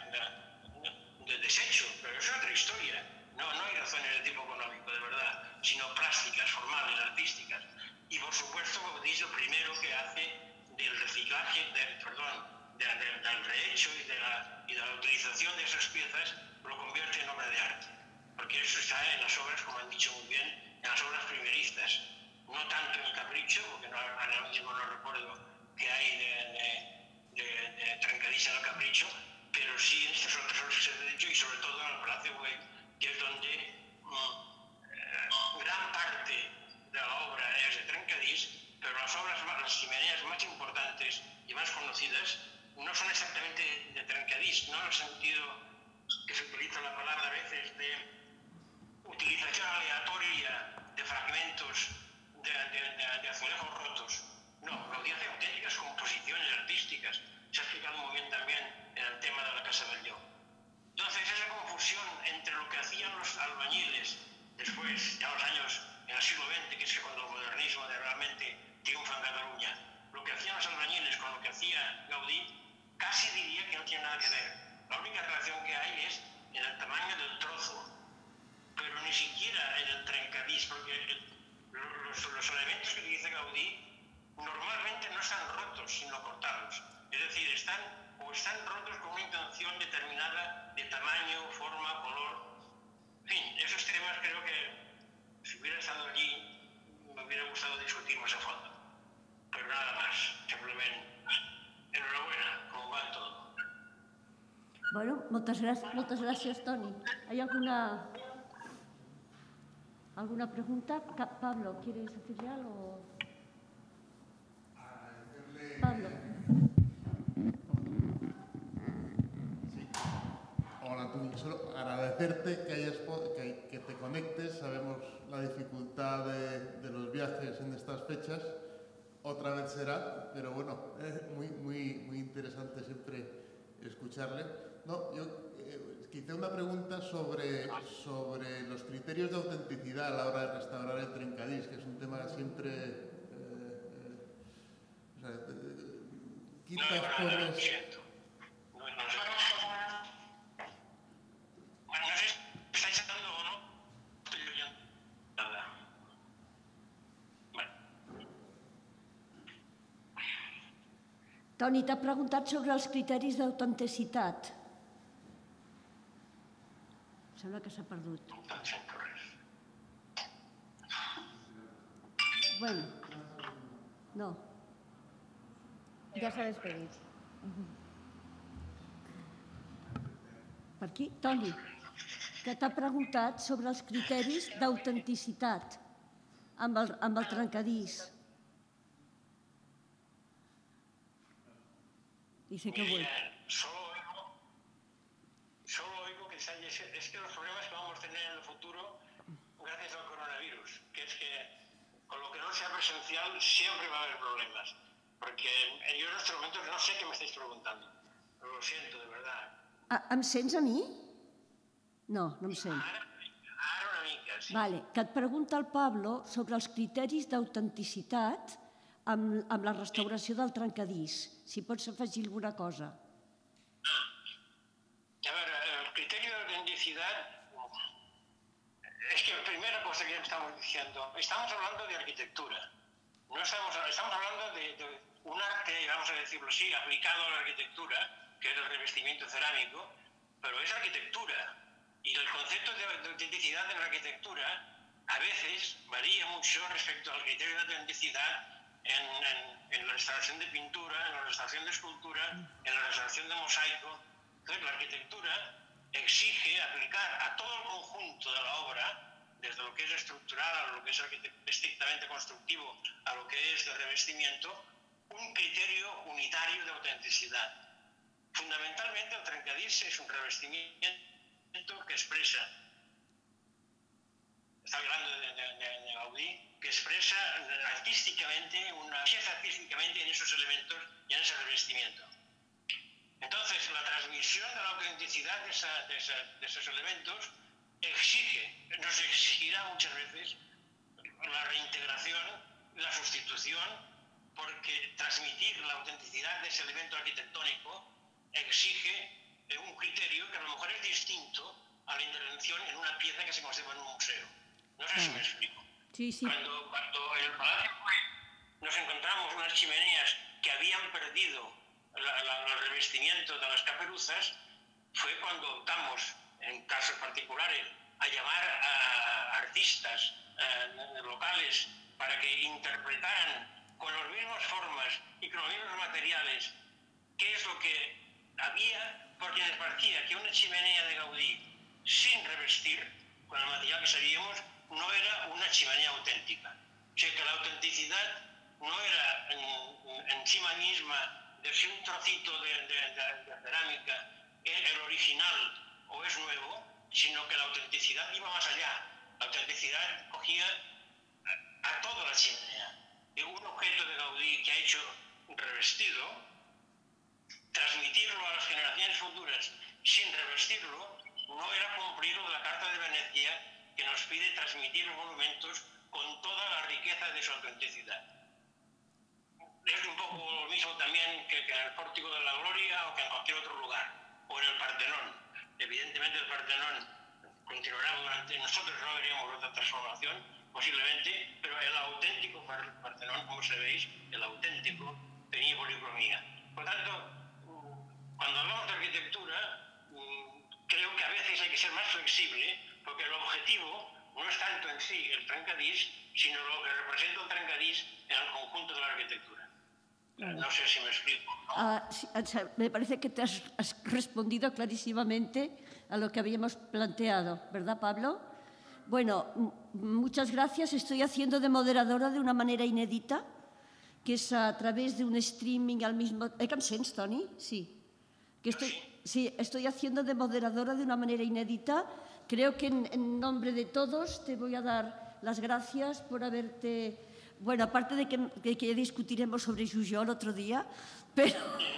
de, de desecho, pero es otra historia. No, no hay razones de tipo económico, de verdad, sino plásticas, formales, artísticas. Y por supuesto, como dice, lo primero que hace del reciclaje, de, perdón, de, de, del rehecho y de, la, y de la utilización de esas piezas, lo convierte en obra de arte. Porque eso está en las obras, como han dicho muy bien, en las obras primeristas. No tanto en el Capricho, porque no, ahora mismo no recuerdo qué hay de, de, de, de trencadís en el Capricho, pero sí en estas otras obras que se han dicho, y sobre todo en el Palacio Güell, que es donde mm, eh, gran parte de la obra es de trencadís, pero las obras, las chimeneas más importantes y más conocidas no son exactamente de trencadís, no en el sentido que se utiliza la palabra a veces de utilización aleatoria de fragmentos de, de, de, de azulejos rotos. No, Gaudí hace auténticas composiciones artísticas. Se ha explicado muy bien también en el tema de la Casa del Llop. Entonces, esa confusión entre lo que hacían los albañiles después, ya los años, en el siglo veinte, que es cuando el modernismo de realmente triunfa en Cataluña, lo que hacían los albañiles con lo que hacía Gaudí, casi diría que no tiene nada que ver. La única relación que hay es en el tamaño del trozo, pero ni siquiera en el trencadís, porque el, los, los elementos que utiliza Gaudí normalmente no están rotos, sino cortados. Es decir, están o están rotos con una intención determinada de tamaño, forma, color. En fin, esos temas creo que si hubiera estado allí me hubiera gustado discutir más a fondo. Pero nada más, simplemente enhorabuena, como va todo. Bueno, moltes gràcies, moltes gràcies, Toni. ¿Hay alguna, alguna pregunta? Pablo, ¿quieres decirle algo? Pablo. Sí. Hola, Toni. Solo agradecerte que, hayas, que, que te conectes. Sabemos la dificultad de, de los viajes en estas fechas. Otra vez será, pero bueno, es muy, muy, muy interesante siempre escucharle. No, yo eh, quizá una pregunta sobre, sobre los criterios de autenticidad a la hora de restaurar el trencadís, que es un tema que siempre... Eh, eh, o sea, eh, quitas, no, no, no, pones... No, no, no sé. Bueno, no sé si estáis hablando o no. Estoy oyendo nada. Bueno. Toni, t'ha preguntat sobre els criteris d'autenticitat. Sembla que s'ha perdut. No sento res. Bueno, no. Ya se ha despedido. Per aquí, Toni, que t'ha preguntat sobre els criteris d'autenticitat amb el, amb el trencadís. Dice que vuelve. Solo oigo, solo oigo que se haya, es que los problemas que vamos a tener en el futuro gracias al coronavirus, que es que con lo que no sea presencial siempre va a haber problemas. Porque yo en estos momentos no sé qué me estáis preguntando. Lo siento, de verdad. Ah, em sents a mi? No, no em sent. Ara, ara una mica, sí. Vale, que et pregunta el Pablo sobre els criteris d'autenticitat amb, amb la restauració del trencadís. Si pots afegir alguna cosa. A ver, el criterio de autenticidad es que la primera cosa que estamos diciendo, estamos hablando de arquitectura. No estamos, estamos hablando de, de un arte, vamos a decirlo así, aplicado a la arquitectura, que es el revestimiento cerámico, pero es arquitectura. Y el concepto de, de autenticidad en la arquitectura a veces varía mucho respecto al criterio de autenticidad en, en, en la restauración de pintura, en la restauración de escultura, en la restauración de mosaico. Entonces, la arquitectura exige aplicar a todo el conjunto de la obra, desde lo que es estructural a lo que es estrictamente constructivo, a lo que es de revestimiento, un criterio unitario de autenticidad. Fundamentalmente, el trencadís es un revestimiento que expresa, está hablando de, de, de Gaudí, que expresa artísticamente, una pieza artísticamente en esos elementos y en ese revestimiento. Entonces, la transmisión de la autenticidad de, esa, de, esa, de esos elementos exige, nos exigirá muchas veces la reintegración, la sustitución, porque transmitir la autenticidad de ese elemento arquitectónico exige un criterio que a lo mejor es distinto a la intervención en una pieza que se conserva en un museo. No sé si me explico. Sí, sí. Cuando, cuando en el Palacio nos encontramos unas chimeneas que habían perdido la, la, el revestimiento de las caperuzas, fue cuando optamos, en casos particulares, a llamar a artistas eh, locales para que interpretaran con las mismas formas y con los mismos materiales qué es lo que había, porque nos parecía que una chimenea de Gaudí sin revestir, con el material que sabíamos, no era una chimenea auténtica. O sea que la autenticidad no era en, en sí misma de si un trocito de, de, de, de cerámica es el original o es nuevo, sino que la autenticidad iba más allá. La autenticidad cogía a, a toda la chimenea. Y un objeto de Gaudí que ha hecho revestido, transmitirlo a las generaciones futuras sin revestirlo, no era cumplir lo de la Carta de Venecia, que nos pide transmitir los monumentos con toda la riqueza de su autenticidad. Es un poco lo mismo también que, que en el Pórtico de la Gloria o que en cualquier otro lugar, o en el Partenón. Evidentemente el Partenón continuará durante... Nosotros no veríamos otra transformación, posiblemente, pero el auténtico Partenón, como sabéis, el auténtico tenía policromía. Por tanto, cuando hablamos de arquitectura, creo que a veces hay que ser más flexible, porque el objetivo no es tanto en sí el trencadís, sino lo que representa el trencadís en el conjunto de la arquitectura. No sé si me explico, ¿no? Ah, sí, o sea, me parece que te has, has respondido clarísimamente a lo que habíamos planteado, ¿verdad, Pablo? Bueno, muchas gracias. Estoy haciendo de moderadora de una manera inédita, que es a través de un streaming al mismo... ¿Eh, que em sents, Toni? Sí. Que estoy, sí, estoy haciendo de moderadora de una manera inédita. Creo que en, en nombre de todos te voy a dar las gracias por haberte... Bueno, aparte de que, de que discutiremos sobre Jujol otro día, pero...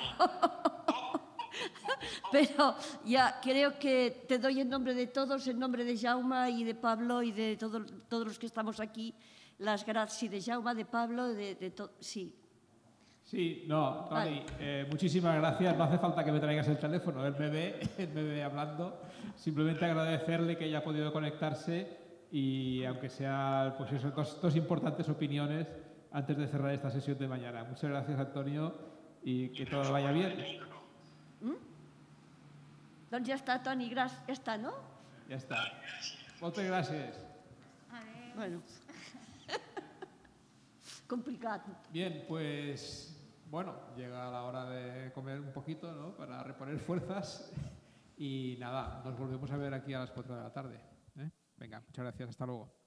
pero ya creo que te doy en nombre de todos, en nombre de Jaume y de Pablo y de todo, todos los que estamos aquí, las gracias, sí, de Jaume, de Pablo, de, de todo, sí. Sí, no, Toni, Vale. eh, muchísimas gracias. No hace falta que me traigas el teléfono, él me ve, él me ve hablando. Simplemente agradecerle que haya podido conectarse y aunque sea pues eso, dos, dos importantes opiniones antes de cerrar esta sesión de mañana. Muchas gracias, Antonio, y que todo vaya bien. ¿Mm? Doncs ja està, Toni, gràcies. Ja està, no? Ya está. Muchas gracias. Bueno. Complicat. Bien, pues bueno, llega la hora de comer un poquito, ¿no? Para reponer fuerzas y nada, nos volvemos a ver aquí a las cuatro de la tarde, ¿eh? Venga, muchas gracias, hasta luego.